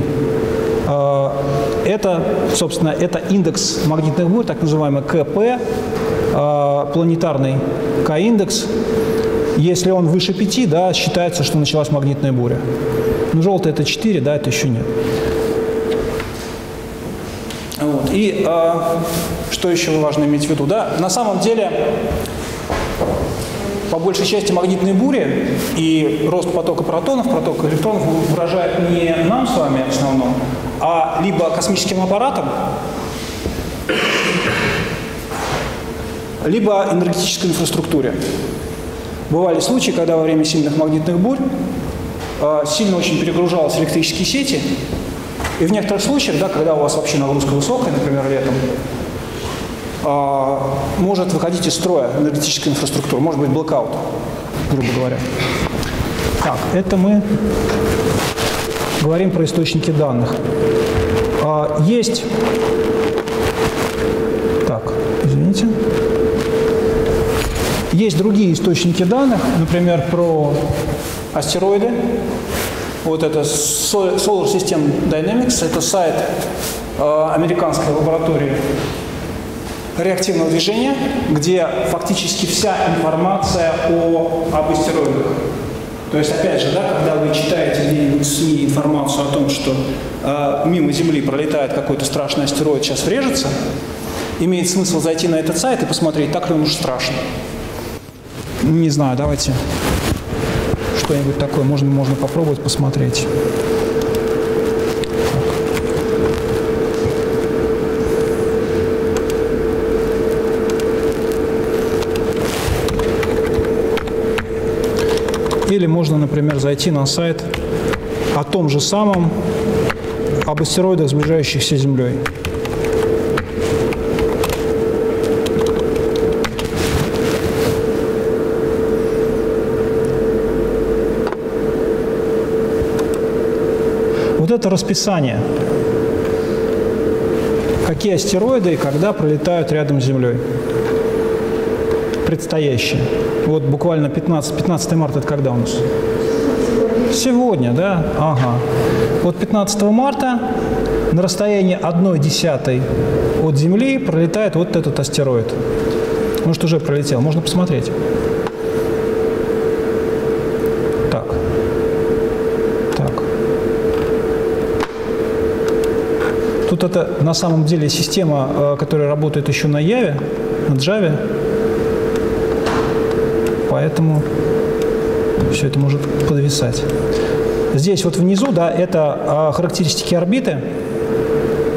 Это, собственно, это индекс магнитных бурь, так называемый КП, планетарный К-индекс. Если он выше 5, да, считается, что началась магнитная буря. Ну, желтый – это 4, да, это еще нет. Вот. И что еще важно иметь в виду? Да? На самом деле, по большей части магнитные бури и рост потока протонов, потока электронов выражают не нам с вами в основном, а либо космическим аппаратом, либо энергетической инфраструктуре. Бывали случаи, когда во время сильных магнитных бурь сильно очень перегружались электрические сети, и в некоторых случаях, да, когда у вас вообще нагрузка высокая, например, летом, может выходить из строя энергетическая инфраструктура, может быть блэкаут, грубо говоря. Так, это мы говорим про источники данных. Есть… Так, извините. Есть другие источники данных, например, про астероиды. Вот это Solar System Dynamics, это сайт американской лаборатории реактивного движения, где фактически вся информация об астероидах. То есть, опять же, да, когда вы читаете где-нибудь в СМИ информацию о том, что мимо Земли пролетает какой-то страшный астероид, сейчас врежется, имеет смысл зайти на этот сайт и посмотреть, так ли он уж страшный. Не знаю, давайте что-нибудь такое можно попробовать посмотреть. Или можно, например, зайти на сайт о том же самом, об астероидах, сближающихся с Землей. Вот это расписание. Какие астероиды и когда пролетают рядом с Землей. Предстоящие. Вот буквально 15 марта, это когда у нас? Сегодня, да? Ага. Вот 15 марта на расстоянии 1/10 от Земли пролетает вот этот астероид. Может, уже пролетел. Можно посмотреть. Так. Тут это на самом деле система, которая работает еще на Яве, на Java. Поэтому все это может подвисать. Здесь вот внизу, да, это характеристики орбиты.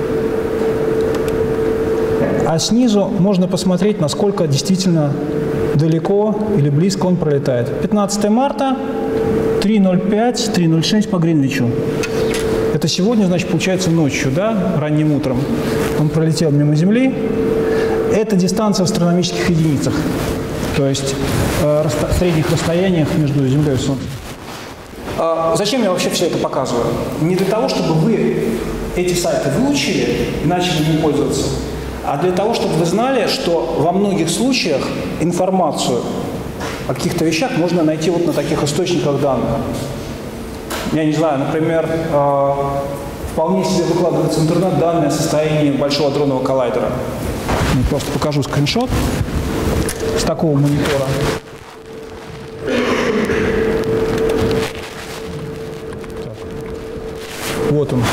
А снизу можно посмотреть, насколько действительно далеко или близко он пролетает. 15 марта, 3:05, 3:06 по Гринвичу. Это сегодня, значит, получается ночью, да, ранним утром. Он пролетел мимо Земли. Это дистанция в астрономических единицах, то есть средних расстояниях между Землей и Солнцем. Зачем я вообще все это показываю? Не для того, чтобы вы эти сайты выучили и начали ими пользоваться, а для того, чтобы вы знали, что во многих случаях информацию о каких-то вещах можно найти вот на таких источниках данных. Я не знаю, например, вполне себе выкладывается в интернет данные о состоянии Большого адронного коллайдера. Я просто покажу скриншот с такого монитора. Вот он.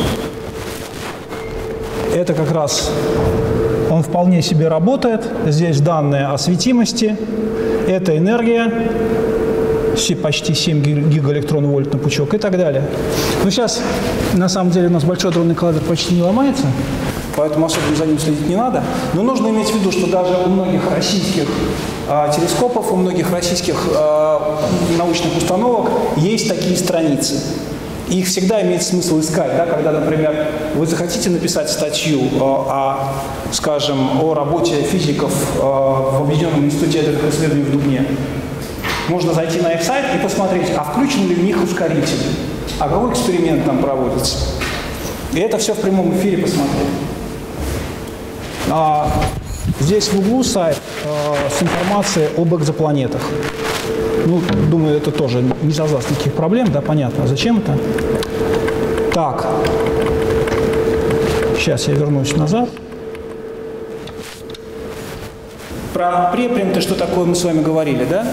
Это как раз он вполне себе работает. Здесь данные о светимости. Это энергия. Почти 7 гигаэлектрон-вольт на пучок и так далее. Но сейчас, на самом деле, у нас Большой адронный коллайдер почти не ломается, поэтому особенно за ним следить не надо. Но нужно иметь в виду, что даже у многих российских телескопов, у многих российских научных установок есть такие страницы. Их всегда имеет смысл искать, да, когда, например, вы захотите написать статью скажем, о работе физиков в Объединенном институте ядерных исследований в Дубне. Можно зайти на их сайт и посмотреть, а включен ли в них ускоритель, а какой эксперимент там проводится. И это все в прямом эфире посмотреть. Здесь в углу сайт с информацией об экзопланетах. Ну, думаю, это тоже не создаст никаких проблем, да, понятно. Зачем это? Так. Сейчас я вернусь назад. Про препринты, что такое, мы с вами говорили, да?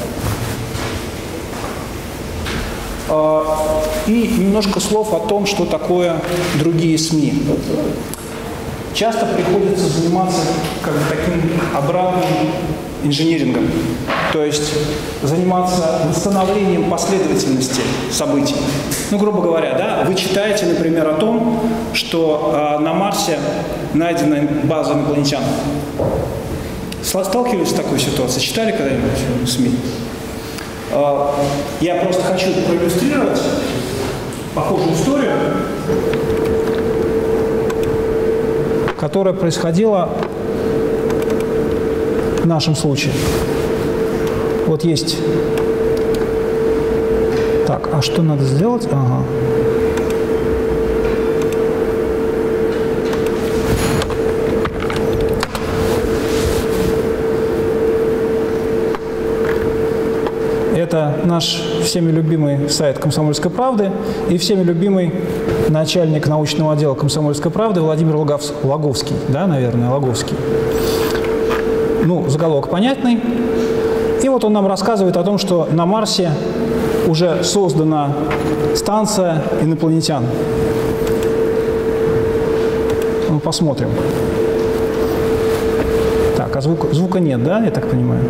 И немножко слов о том, что такое другие СМИ. Часто приходится заниматься как бы таким обратным инжинирингом, то есть заниматься восстановлением последовательности событий. Ну, грубо говоря, да, вы читаете, например, о том, что на Марсе найдена база инопланетян. Сталкивались с такой ситуацией? Читали когда-нибудь в СМИ? Я просто хочу проиллюстрировать похожую историю, которая происходила в нашем случае. Вот есть. Так, а что надо сделать? Ага. Это наш всеми любимый сайт «Комсомольской правды» и всеми любимый начальник научного отдела «Комсомольской правды» Владимир Логовский. Да, наверное, Логовский. Ну, заголовок понятный. И вот он нам рассказывает о том, что на Марсе уже создана станция инопланетян. Ну, посмотрим. Так, а звука нет, да, я так понимаю?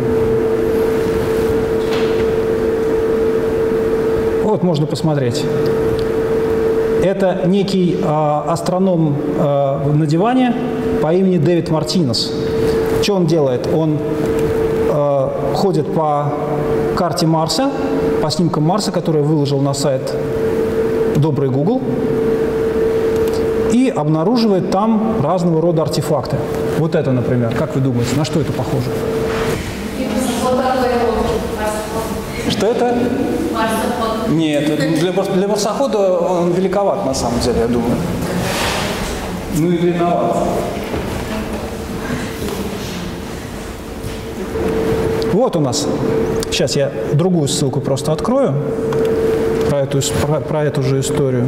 Вот можно посмотреть. Это некий астроном на диване по имени Дэвид Мартинес. Что он делает? Он ходит по карте Марса, по снимкам Марса, который выложил на сайт Добрый Google, и обнаруживает там разного рода артефакты. Вот это, например. Как вы думаете, на что это похоже? Что это? Марсоход. Нет, для марсохода он великоват, на самом деле, я думаю. Ну и длинноват. Вот у нас. Сейчас я другую ссылку просто открою про эту же историю.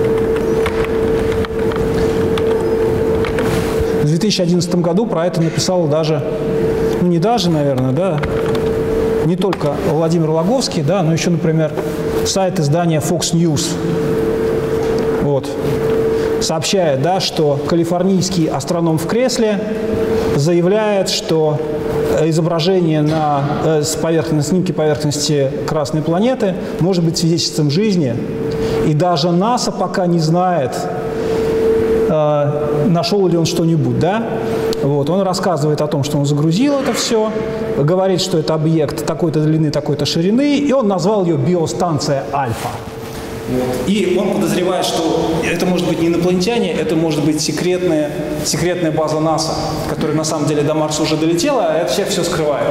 В 2011 году про это написал даже, ну не даже, наверное, да, не только Владимир Логовский, да, но еще, например, сайт издания Fox News. Вот. Сообщает, да, что калифорнийский астроном в кресле заявляет, что изображение на снимке поверхности Красной планеты может быть свидетельством жизни. И даже НАСА пока не знает, нашел ли он что-нибудь, да? Вот, он рассказывает о том, что он загрузил это все, говорит, что это объект такой-то длины, такой-то ширины, и он назвал ее биостанция Альфа. Вот. И он подозревает, что это может быть не инопланетяне, это может быть секретная база НАСА, которая на самом деле до Марса уже долетела, а это все скрывает.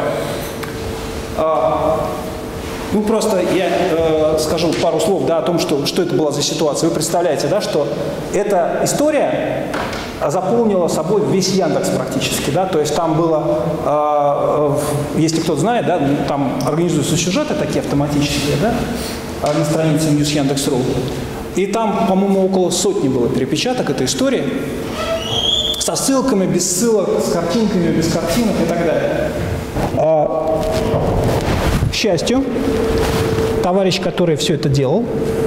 Ну, просто я скажу пару слов, да, о том, что это была за ситуация. Вы представляете, да, что эта история заполнила собой весь Яндекс практически, да, то есть там было, если кто-то знает, да, там организуются сюжеты такие автоматические, да, на странице News Яндекс.ру, и там, по-моему, около сотни было перепечаток этой истории, со ссылками, без ссылок, с картинками, без картинок и так далее. К счастью, товарищ, который все это делал,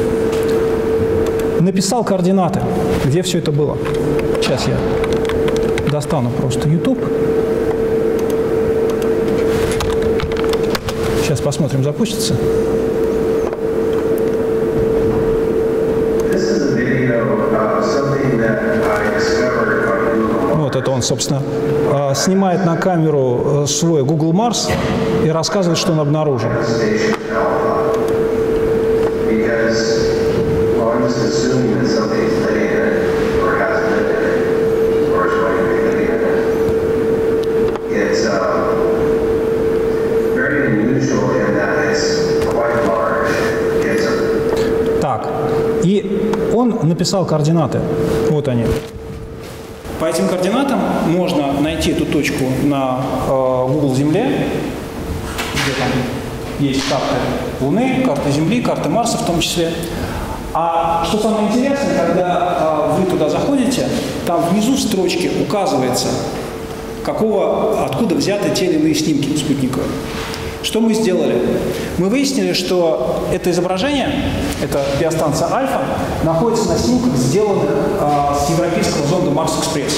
написал координаты, где все это было. Сейчас я достану просто YouTube. Сейчас посмотрим, запустится. Вот это он, собственно, снимает на камеру свой Google Mars и рассказывает, что он обнаружил. Так, и он написал координаты. Вот они. По этим координатам можно найти эту точку на Google Земле, где там есть карты Луны, карты Земли, карты Марса в том числе. А что самое интересное, когда вы туда заходите, там внизу в строчке указывается, откуда взяты те или иные снимки спутниковые. Что мы сделали? Мы выяснили, что это изображение, это биостанция Альфа, находится на снимках, сделанных с европейского зонда Марс-Экспресс.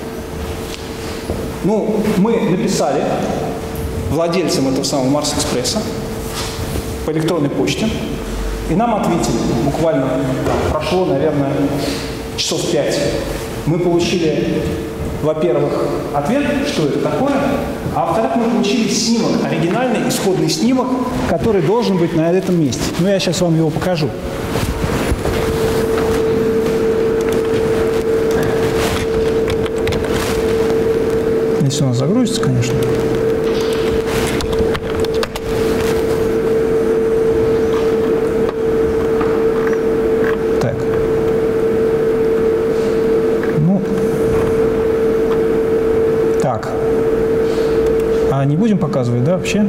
Ну, мы написали владельцам этого самого Марс-Экспресса по электронной почте, и нам ответили. Буквально прошло, наверное, часов 5. Мы получили, во-первых, ответ, что это такое, а во-вторых, мы получили снимок, оригинальный исходный снимок, который должен быть на этом месте. Ну, я сейчас вам его покажу. Если у нас загрузится, конечно. Так. Ну. Так. А не будем показывать, да, вообще?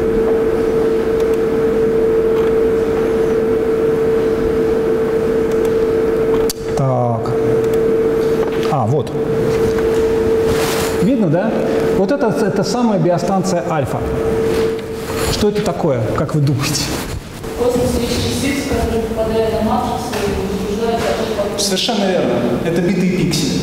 Так. Вот. Видно, да? Вот это самая биостанция Альфа. Что это такое, как вы думаете? Космос есть частицы, которые попадают на Марс и возбуждаются от. Совершенно верно. Это битые пиксели.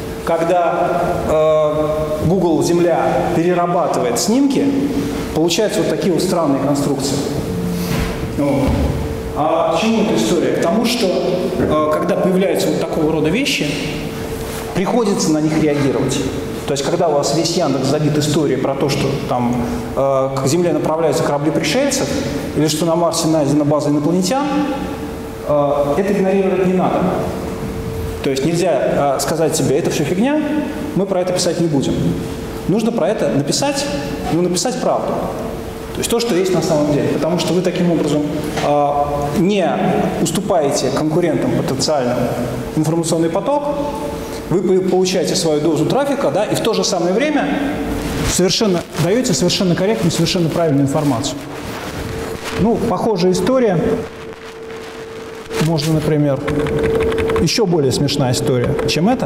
Когда Google Земля перерабатывает снимки, получаются вот такие вот странные конструкции. Вот. А к чему эта история? К тому, что когда появляются вот такого рода вещи, приходится на них реагировать. То есть, когда у вас весь Яндекс забит историей про то, что там к Земле направляются корабли пришельцев, или что на Марсе найдена база инопланетян, это игнорировать не надо. То есть нельзя сказать себе, это все фигня, мы про это писать не будем. Нужно про это написать, но написать правду. То есть то, что есть на самом деле. Потому что вы таким образом не уступаете конкурентам потенциальным информационный поток, вы получаете свою дозу трафика, да, и в то же самое время даете совершенно корректную, совершенно правильную информацию. Ну, похожая история. Можно, например, еще более смешная история, чем эта,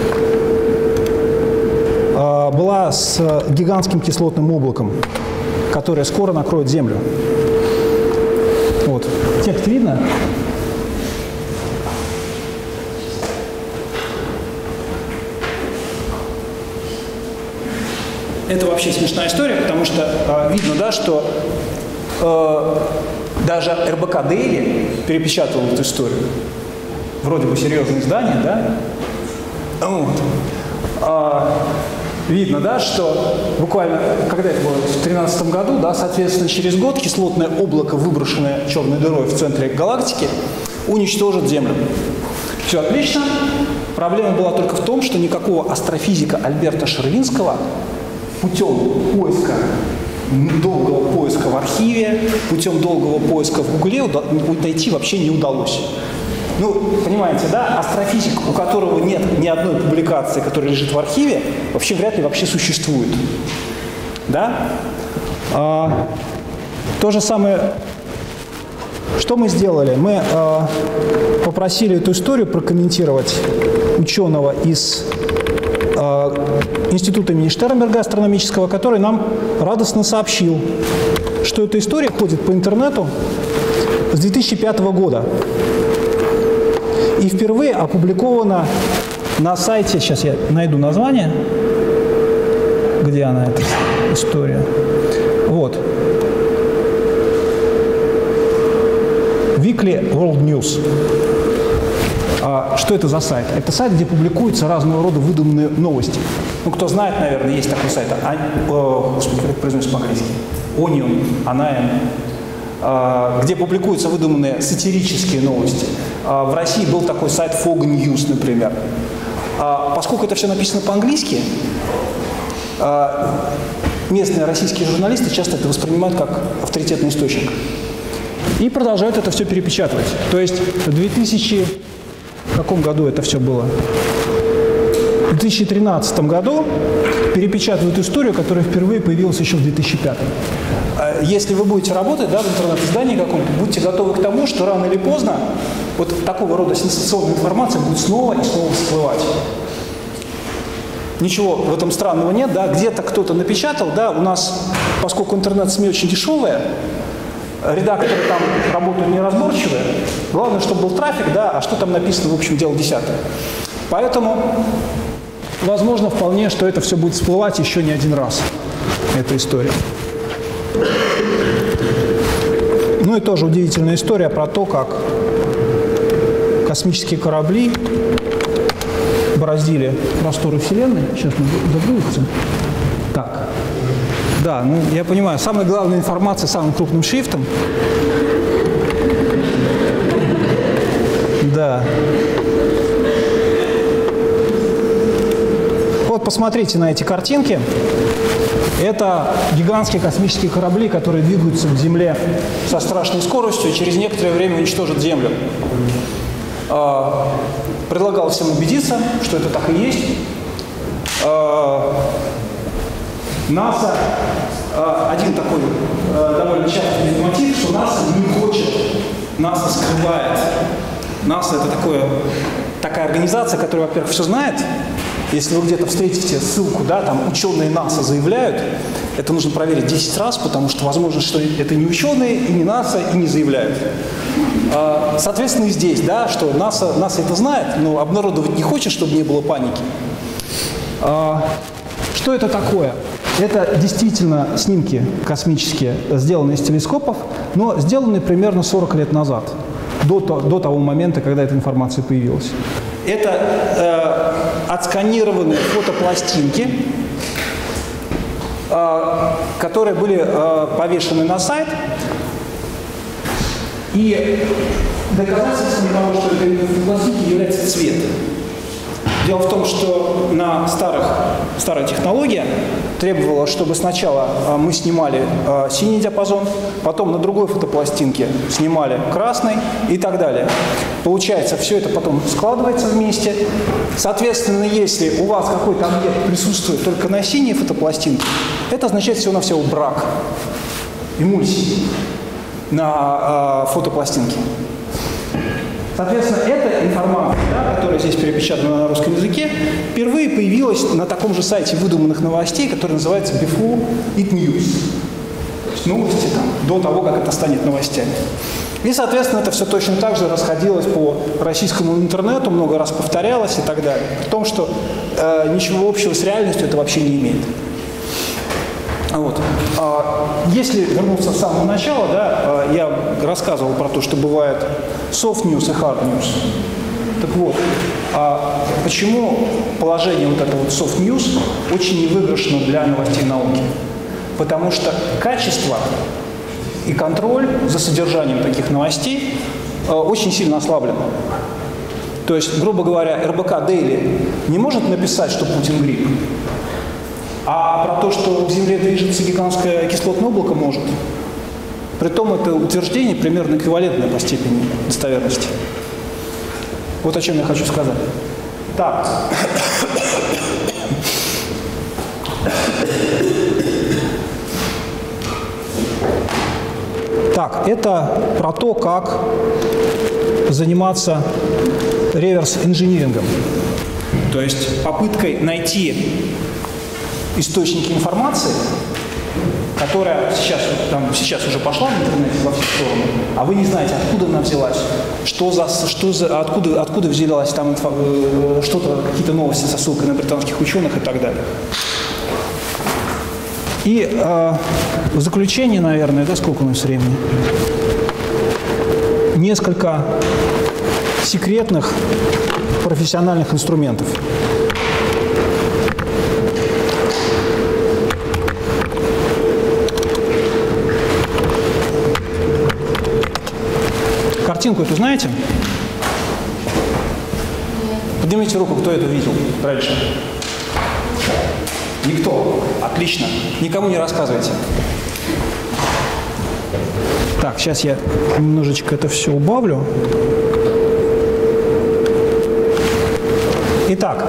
была с гигантским кислотным облаком, которое скоро накроет Землю. Вот. Текст видно? Это вообще смешная история, потому что видно, да, что даже РБК Daily перепечатывал эту историю. Вроде бы серьезное издание, да? Вот. видно, да, что буквально, когда это было, в 2013 году, да, соответственно, через год кислотное облако, выброшенное черной дырой в центре галактики, уничтожит Землю. Все отлично. Проблема была только в том, что никакого астрофизика Альберта Шервинского путем поиска, долгого поиска в архиве, путем долгого поиска в Гугле найти вообще не удалось. Ну, понимаете, да, астрофизик, у которого нет ни одной публикации, которая лежит в архиве, вообще вряд ли вообще существует. Да? То же самое, что мы сделали? Мы попросили эту историю прокомментировать ученого из Института имени Штернберга астрономического, который нам радостно сообщил, что эта история ходит по интернету с 2005 года. И впервые опубликована на сайте, сейчас я найду название, где она, эта история. Вот. Weekly World News. Что это за сайт? Это сайт, где публикуются разного рода выдуманные новости. Ну, кто знает, наверное, есть такой сайт. Господи, как это произносится по-английски? Onion, где публикуются выдуманные сатирические новости. В России был такой сайт Fog News, например. Поскольку это все написано по-английски, местные российские журналисты часто это воспринимают как авторитетный источник. И продолжают это все перепечатывать. То есть в 2000... В каком году это все было? В 2013 году перепечатывают историю, которая впервые появилась еще в 2005. Если вы будете работать, да, в интернет-издании каком-то, будьте готовы к тому, что рано или поздно вот такого рода сенсационная информация будет снова и снова всплывать. Ничего в этом странного нет, да, где-то кто-то напечатал, да, у нас, поскольку интернет-СМИ очень дешевые, редакторы там работают неразборчивые. Главное, чтобы был трафик, да, а что там написано, в общем, дело десятое. Поэтому, возможно, вполне, что это все будет всплывать еще не один раз, эта история. Ну и тоже удивительная история про то, как космические корабли бороздили просторы Вселенной. Сейчас мы загрузимся. Так. Да, ну я понимаю, самая главная информация самым крупным шрифтом. Да. Вот посмотрите на эти картинки. Это гигантские космические корабли, которые двигаются к Земле со страшной скоростью и через некоторое время уничтожат Землю. Предлагал всем убедиться, что это так и есть. НАСА, один такой довольно частый мотив, что НАСА не хочет, НАСА скрывает. НАСА – это такая организация, которая, во-первых, все знает. Если вы где-то встретите ссылку, да, там ученые НАСА заявляют, это нужно проверить 10 раз, потому что возможно, что это не ученые, и не НАСА, и не заявляют. Соответственно, и здесь, да, что НАСА это знает, но обнародовать не хочет, чтобы не было паники. Что это такое? Это действительно снимки космические, сделанные из телескопов, но сделанные примерно 40 лет назад, до того момента, когда эта информация появилась. Это отсканированные фотопластинки, которые были повешены на сайт. И доказательством того, что это фотопластинки, является цвет. Дело в том, что старая технология требовала, чтобы сначала мы снимали синий диапазон, потом на другой фотопластинке снимали красный и так далее. Получается, все это потом складывается вместе. Соответственно, если у вас какой-то объект присутствует только на синей фотопластинке, это означает всего-навсего брак, эмульсии на фотопластинке. Соответственно, эта информация, да, которая здесь перепечатана на русском языке, впервые появилась на таком же сайте выдуманных новостей, который называется Before It News. То есть новости там, до того, как это станет новостями. И, соответственно, это все точно так же расходилось по российскому интернету, много раз повторялось и так далее. При том, что ничего общего с реальностью это вообще не имеет. Вот. Если вернуться с самого начала, да, я рассказывал про то, что бывает soft news и hard news. Так вот, почему положение вот этого вот soft news очень невыигрышно для новостей науки? Потому что качество и контроль за содержанием таких новостей очень сильно ослаблено. То есть, грубо говоря, РБК Дейли не может написать, что Путин грипп, а про то, что в Земле движется гигантское кислотное облако, может. Притом это утверждение примерно эквивалентное по степени достоверности. Вот о чем я хочу сказать. Так. Так, это про то, как заниматься реверс-инжинирингом. То есть попыткой найти источники информации, которая сейчас уже пошла в интернете во все стороны, а вы не знаете, откуда она взялась, откуда взялась там что-то, какие-то новости со ссылкой на британских ученых и так далее. И в заключение, наверное, да, сколько у нас времени? Несколько секретных профессиональных инструментов. Картинку эту знаете? Поднимите руку, кто это видел раньше. Никто. Отлично. Никому не рассказывайте. Так, сейчас я немножечко это все убавлю. Итак,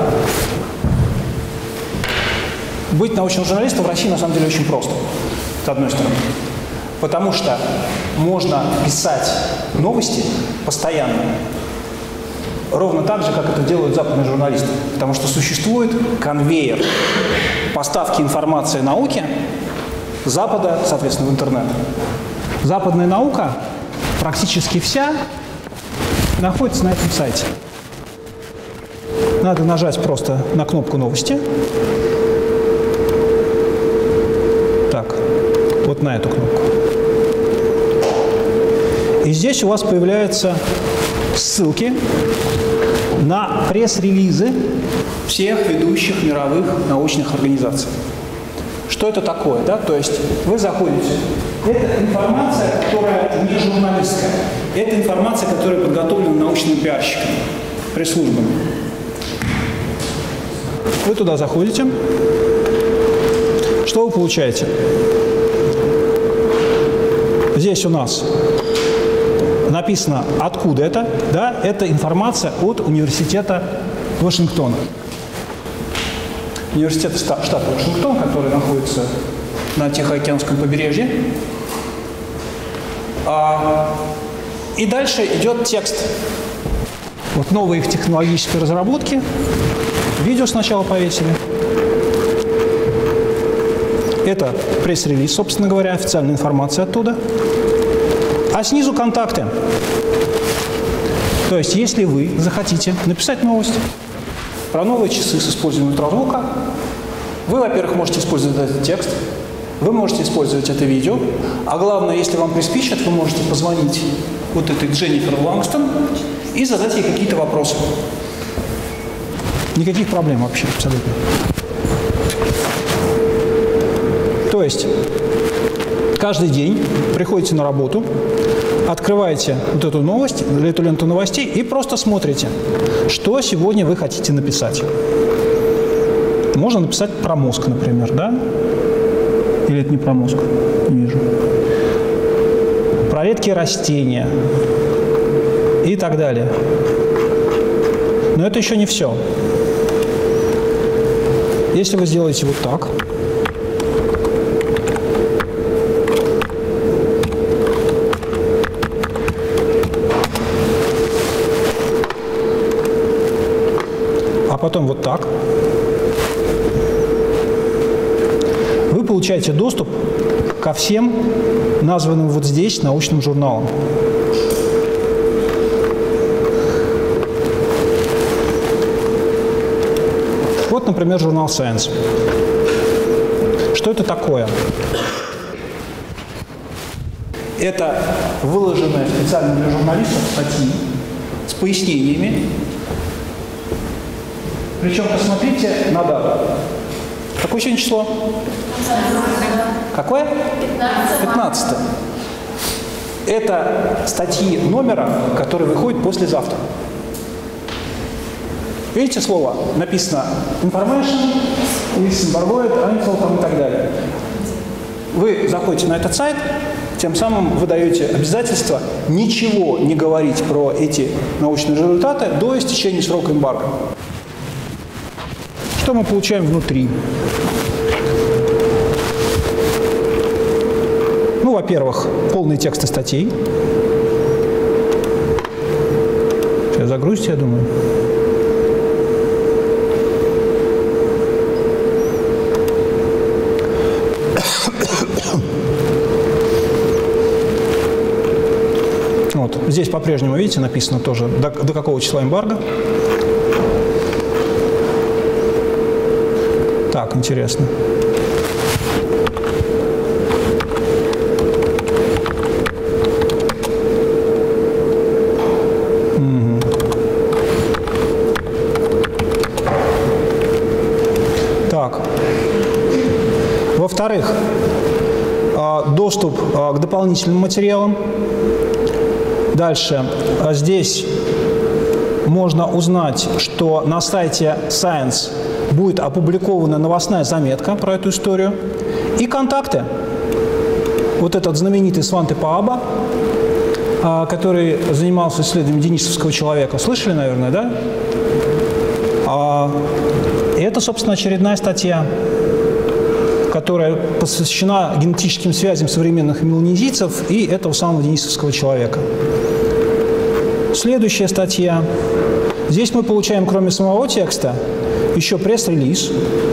быть научным журналистом в России на самом деле очень просто, с одной стороны. Потому что можно писать новости постоянно, ровно так же, как это делают западные журналисты. Потому что существует конвейер поставки информации науке с Запада, соответственно, в интернет. Западная наука, практически вся, находится на этом сайте. Надо нажать просто на кнопку «Новости». Так, вот на эту кнопку. И здесь у вас появляются ссылки на пресс-релизы всех ведущих мировых научных организаций. Что это такое? Да? То есть вы заходите. Это информация, которая не журналистская. Это информация, которая подготовлена научными пиарщиками, пресс-службами. Вы туда заходите. Что вы получаете? Здесь у нас написано, откуда это. Да? Это информация от университета Вашингтона. Университет штата Вашингтон, который находится на Тихоокеанском побережье. И дальше идет текст. Вот новые их технологические разработки. Видео сначала повесили. Это пресс-релиз, собственно говоря, официальная информация оттуда. А снизу контакты. То есть, если вы захотите написать новость про новые часы с использованием ультразвука, вы, во-первых, можете использовать этот текст, вы можете использовать это видео, а главное, если вам приспичат, вы можете позвонить вот этой Дженнифер Лангстон и задать ей какие-то вопросы. Никаких проблем вообще, абсолютно. То есть, каждый день приходите на работу, открываете вот эту новость, эту ленту новостей и просто смотрите, что сегодня вы хотите написать. Можно написать про мозг, например, да? Или это не про мозг? Не вижу. Про редкие растения и так далее. Но это еще не все. Если вы сделаете вот так, а потом вот так, вы получаете доступ ко всем названным вот здесь научным журналам. Вот, например, журнал Science. Что это такое? Это выложенные специально для журналистов статьи с пояснениями. Причем, посмотрите на дату. Какое сегодня число? 15. Какое? 15. Это статьи номера, которые выходят послезавтра. Видите слово? Написано information, embargoed, info и так далее. Вы заходите на этот сайт, тем самым вы даете обязательство ничего не говорить про эти научные результаты до истечения срока эмбарго. Что мы получаем внутри? Ну, во-первых, полные тексты статей. Сейчас загрузите, я думаю. Вот. Здесь по-прежнему, видите, написано тоже, до какого числа эмбарго. Так, интересно. Так. Во-вторых, доступ к дополнительным материалам. Дальше. Здесь можно узнать, что на сайте Science будет опубликована новостная заметка про эту историю. И контакты. Вот этот знаменитый Сванте Пааба, который занимался исследованием денисовского человека. Слышали, наверное, да? И это, собственно, очередная статья, которая посвящена генетическим связям современных меланезийцев и этого самого денисовского человека. Следующая статья. Здесь мы получаем, кроме самого текста, еще пресс-релиз.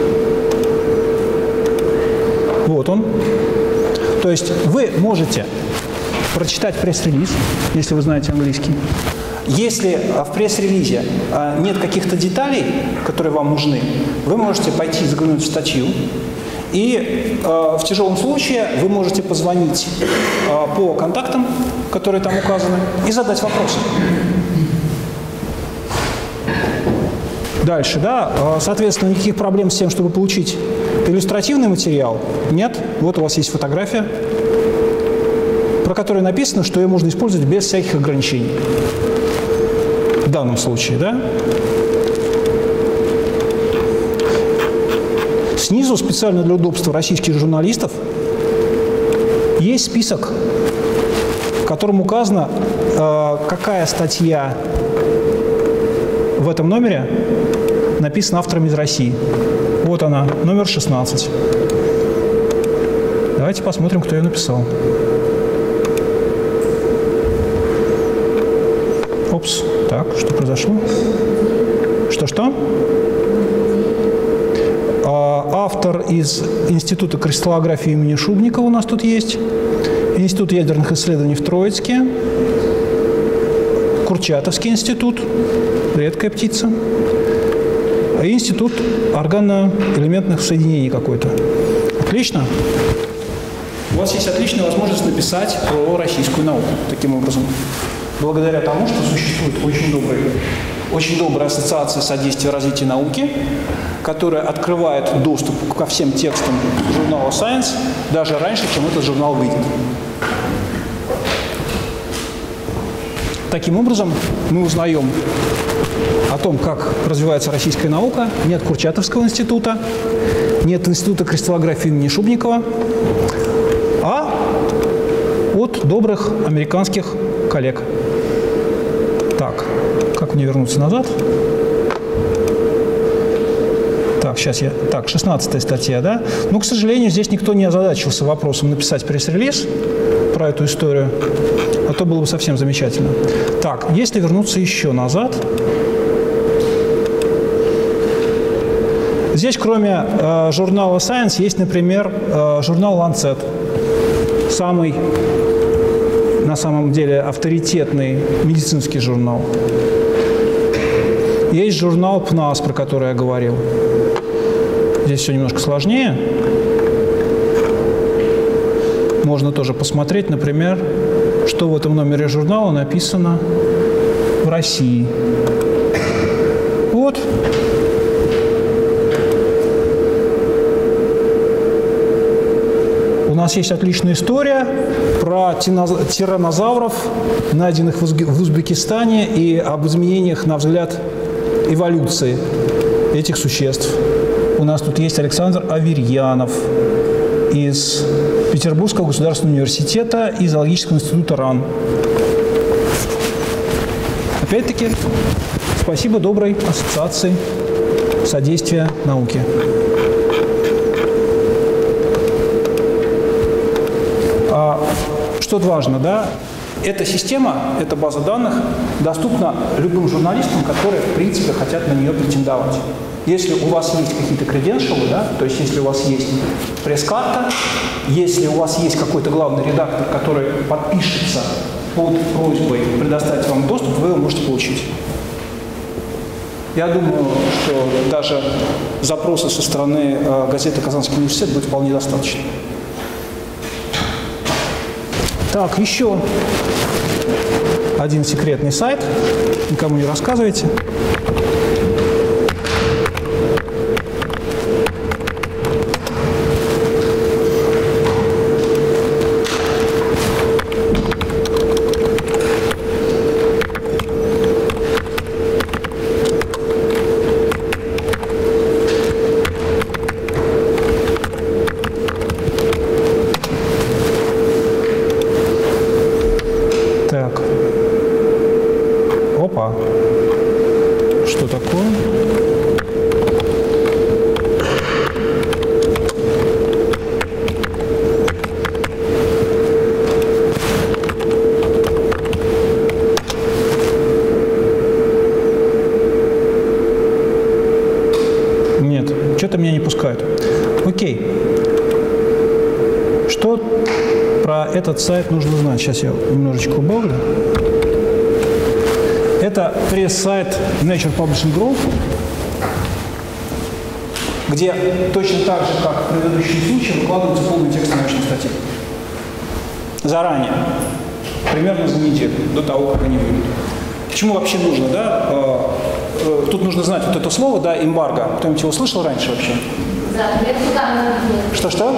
Вот он. То есть вы можете прочитать пресс-релиз, если вы знаете английский. Если в пресс-релизе нет каких-то деталей, которые вам нужны, вы можете пойти заглянуть в статью. И в тяжелом случае вы можете позвонить по контактам, которые там указаны, и задать вопросы. Дальше, да, соответственно, никаких проблем с тем, чтобы получить иллюстративный материал, нет. Вот у вас есть фотография, про которую написано, что ее можно использовать без всяких ограничений. В данном случае, да. Снизу, специально для удобства российских журналистов, есть список, в котором указано, какая статья в этом номере написана автором из России. Вот она, номер 16. Давайте посмотрим, кто ее написал. Опс. Так, что произошло? Что-что? Автор из Института кристаллографии имени Шубникова у нас тут есть. Институт ядерных исследований в Троицке. Курчатовский институт. Редкая птица. Институт органоэлементных соединений какой-то. Отлично. У вас есть отличная возможность написать про российскую науку таким образом. Благодаря тому, что существует очень добрая ассоциация содействия развития науки, которая открывает доступ ко всем текстам журнала Science даже раньше, чем этот журнал выйдет. Таким образом, мы узнаем о том, как развивается российская наука. Нет Курчатовского института, нет Института кристаллографии имени Шубникова, а от добрых американских коллег. Так, как мне вернуться назад? Так, сейчас я... Так, 16-я статья, да? Но, к сожалению, здесь никто не озадачился вопросом написать пресс-релиз про эту историю, а то было бы совсем замечательно. Так, если вернуться еще назад... Здесь, кроме журнала Science, есть, например, журнал Lancet. Самый, на самом деле, авторитетный медицинский журнал. Есть журнал PNAS, про который я говорил. Здесь все немножко сложнее. Можно тоже посмотреть, например, что в этом номере журнала написано в в России. Вот. У нас есть отличная история про тираннозавров, найденных в Узбекистане, и об изменениях, на взгляд, эволюции этих существ. У нас тут есть Александр Аверьянов из Петербургского государственного университета и зоологического института РАН. Опять-таки, спасибо доброй ассоциации содействия науке. Что важно, да? Эта система, эта база данных доступна любым журналистам, которые, в принципе, хотят на нее претендовать. Если у вас есть какие-то credentials, да, то есть если у вас есть пресс-карта, если у вас есть какой-то главный редактор, который подпишется под просьбой предоставить вам доступ, вы его можете получить. Я думаю, что даже запроса со стороны газеты «Казанский университет» будет вполне достаточно. Так, еще один секретный сайт. Никому не рассказывайте. Что такое? Нет, что-то меня не пускают. Окей. Что про этот сайт нужно знать? Сейчас я немножечко убавлю. Это пресс-сайт Nature Publishing Group, где точно так же, как в предыдущем случае, выкладывается полный текст научной статьи. Заранее. Примерно за неделю, до того, как они выйдут. Почему вообще нужно, да? Тут нужно знать вот это слово, да, эмбарго. Кто-нибудь его слышал раньше вообще? Что-что?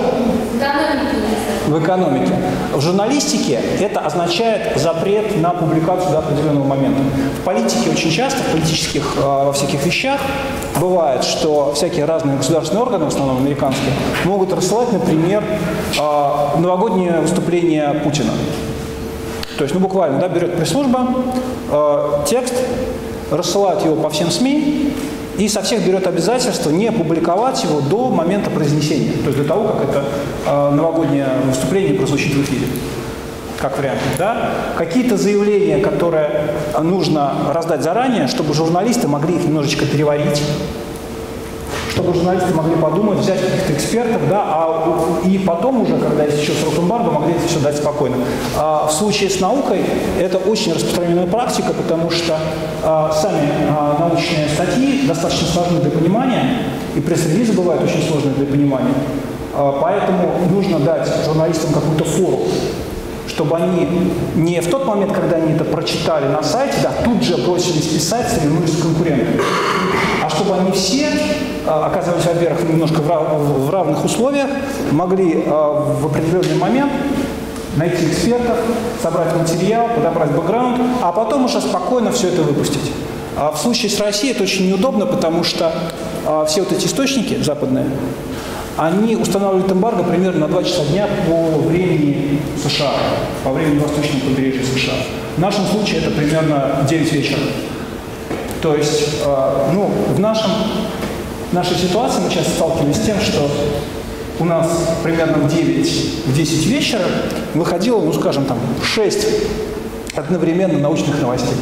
В экономике. В журналистике это означает запрет на публикацию до определенного момента. В политике очень часто, в политических во всяких вещах, бывает, что всякие разные государственные органы, в основном американские, могут рассылать, например, новогоднее выступление Путина. То есть, ну буквально, да, берет пресс-служба текст, рассылает его по всем СМИ, и со всех берет обязательство не публиковать его до момента произнесения, то есть до того, как это новогоднее выступление прозвучит в эфире, как вариант. Да? Какие-то заявления, которые нужно раздать заранее, чтобы журналисты могли их немножечко переварить, чтобы журналисты могли подумать, взять каких-то экспертов, да, и потом уже, когда есть еще срок эмбарго, могли это все дать спокойно. В случае с наукой это очень распространенная практика, потому что сами научные статьи достаточно сложны для понимания, и пресс-релизы бывают очень сложные для понимания. Поэтому нужно дать журналистам какую-то фору, чтобы они не в тот момент, когда они это прочитали на сайте, да, тут же бросились писать, соревнуясь с конкурентами, а чтобы они все оказывались, во-первых, немножко в равных условиях, могли в определенный момент найти экспертов, собрать материал, подобрать бэкграунд, а потом уже спокойно все это выпустить. В случае с Россией это очень неудобно, потому что все вот эти источники западные, они устанавливают эмбарго примерно на 2 часа дня по времени США, по времени восточного побережья США. В нашем случае это примерно 9 вечера. То есть, ну, в нашей ситуации мы сейчас сталкиваемся с тем, что у нас примерно в 9-10 вечера выходило, ну, скажем, там, 6 одновременно научных новостей.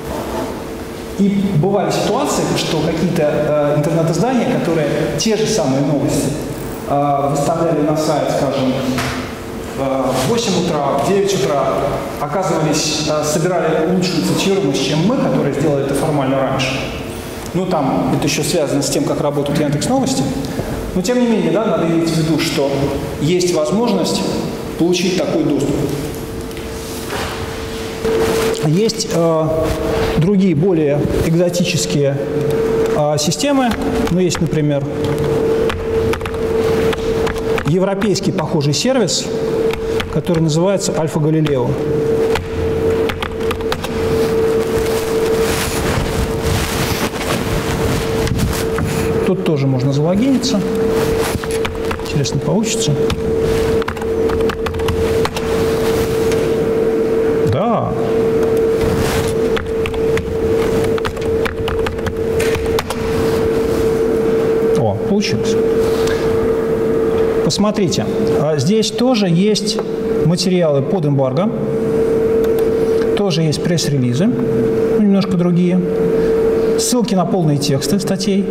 И бывали ситуации, что какие-то интернет-издания, которые те же самые новости выставляли на сайт, скажем, в 8 утра, в 9 утра, оказывались, собирали лучшую цитируемость, чем мы, которые сделали это формально раньше. Ну, там это еще связано с тем, как работают Яндекс.Новости. Но, тем не менее, да, надо иметь в виду, что есть возможность получить такой доступ. Есть другие, более экзотические системы. Ну, есть, например, европейский похожий сервис, который называется Альфа Галилео. Тут тоже можно залогиниться. Интересно, получится? Да. О, получилось. Посмотрите, здесь тоже есть материалы под эмбарго, тоже есть пресс-релизы, немножко другие, ссылки на полные тексты статей.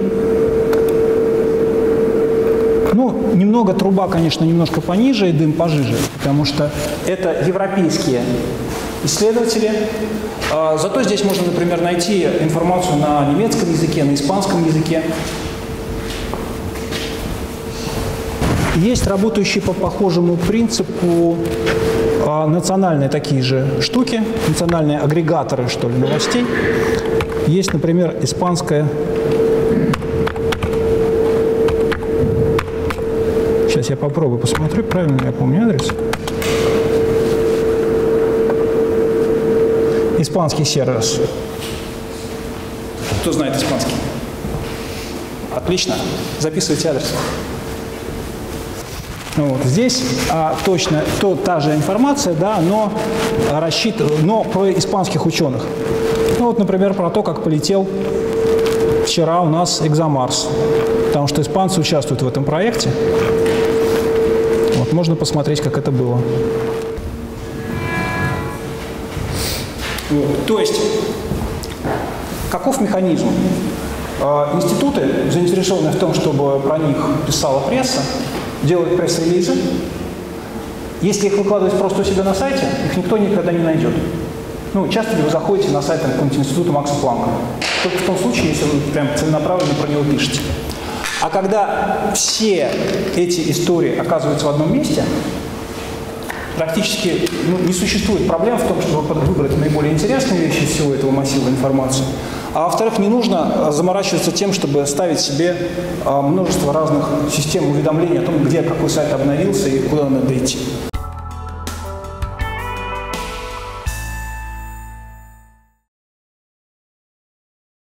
Ну, немного труба, конечно, немножко пониже и дым пожиже, потому что это европейские исследователи. Зато здесь можно, например, найти информацию на немецком языке, на испанском языке. Есть работающие по похожему принципу национальные такие же штуки, национальные агрегаторы, что ли, новостей. Есть, например, испанская. Сейчас я попробую посмотрю, правильно ли я помню адрес. Испанский сервис. Кто знает испанский? Отлично. Записывайте адрес. Вот. Здесь точно та же информация, да, но про испанских ученых. Ну, вот, например, про то, как полетел вчера у нас ExoMars, потому что испанцы участвуют в этом проекте. Вот, можно посмотреть, как это было. Вот. То есть, каков механизм? Институты, заинтересованные в том, чтобы про них писала пресса, делают пресс-релизы. Если их выкладывать просто у себя на сайте, их никто никогда не найдет. Ну, часто ли вы заходите на сайт какого-нибудь института Макса Планка? Только в том случае, если вы прям целенаправленно про него пишете. А когда все эти истории оказываются в одном месте, практически не существует проблем в том, чтобы выбрать наиболее интересные вещи из всего этого массива информации. А во-вторых, не нужно заморачиваться тем, чтобы ставить себе множество разных систем уведомлений о том, где какой сайт обновился и куда надо идти.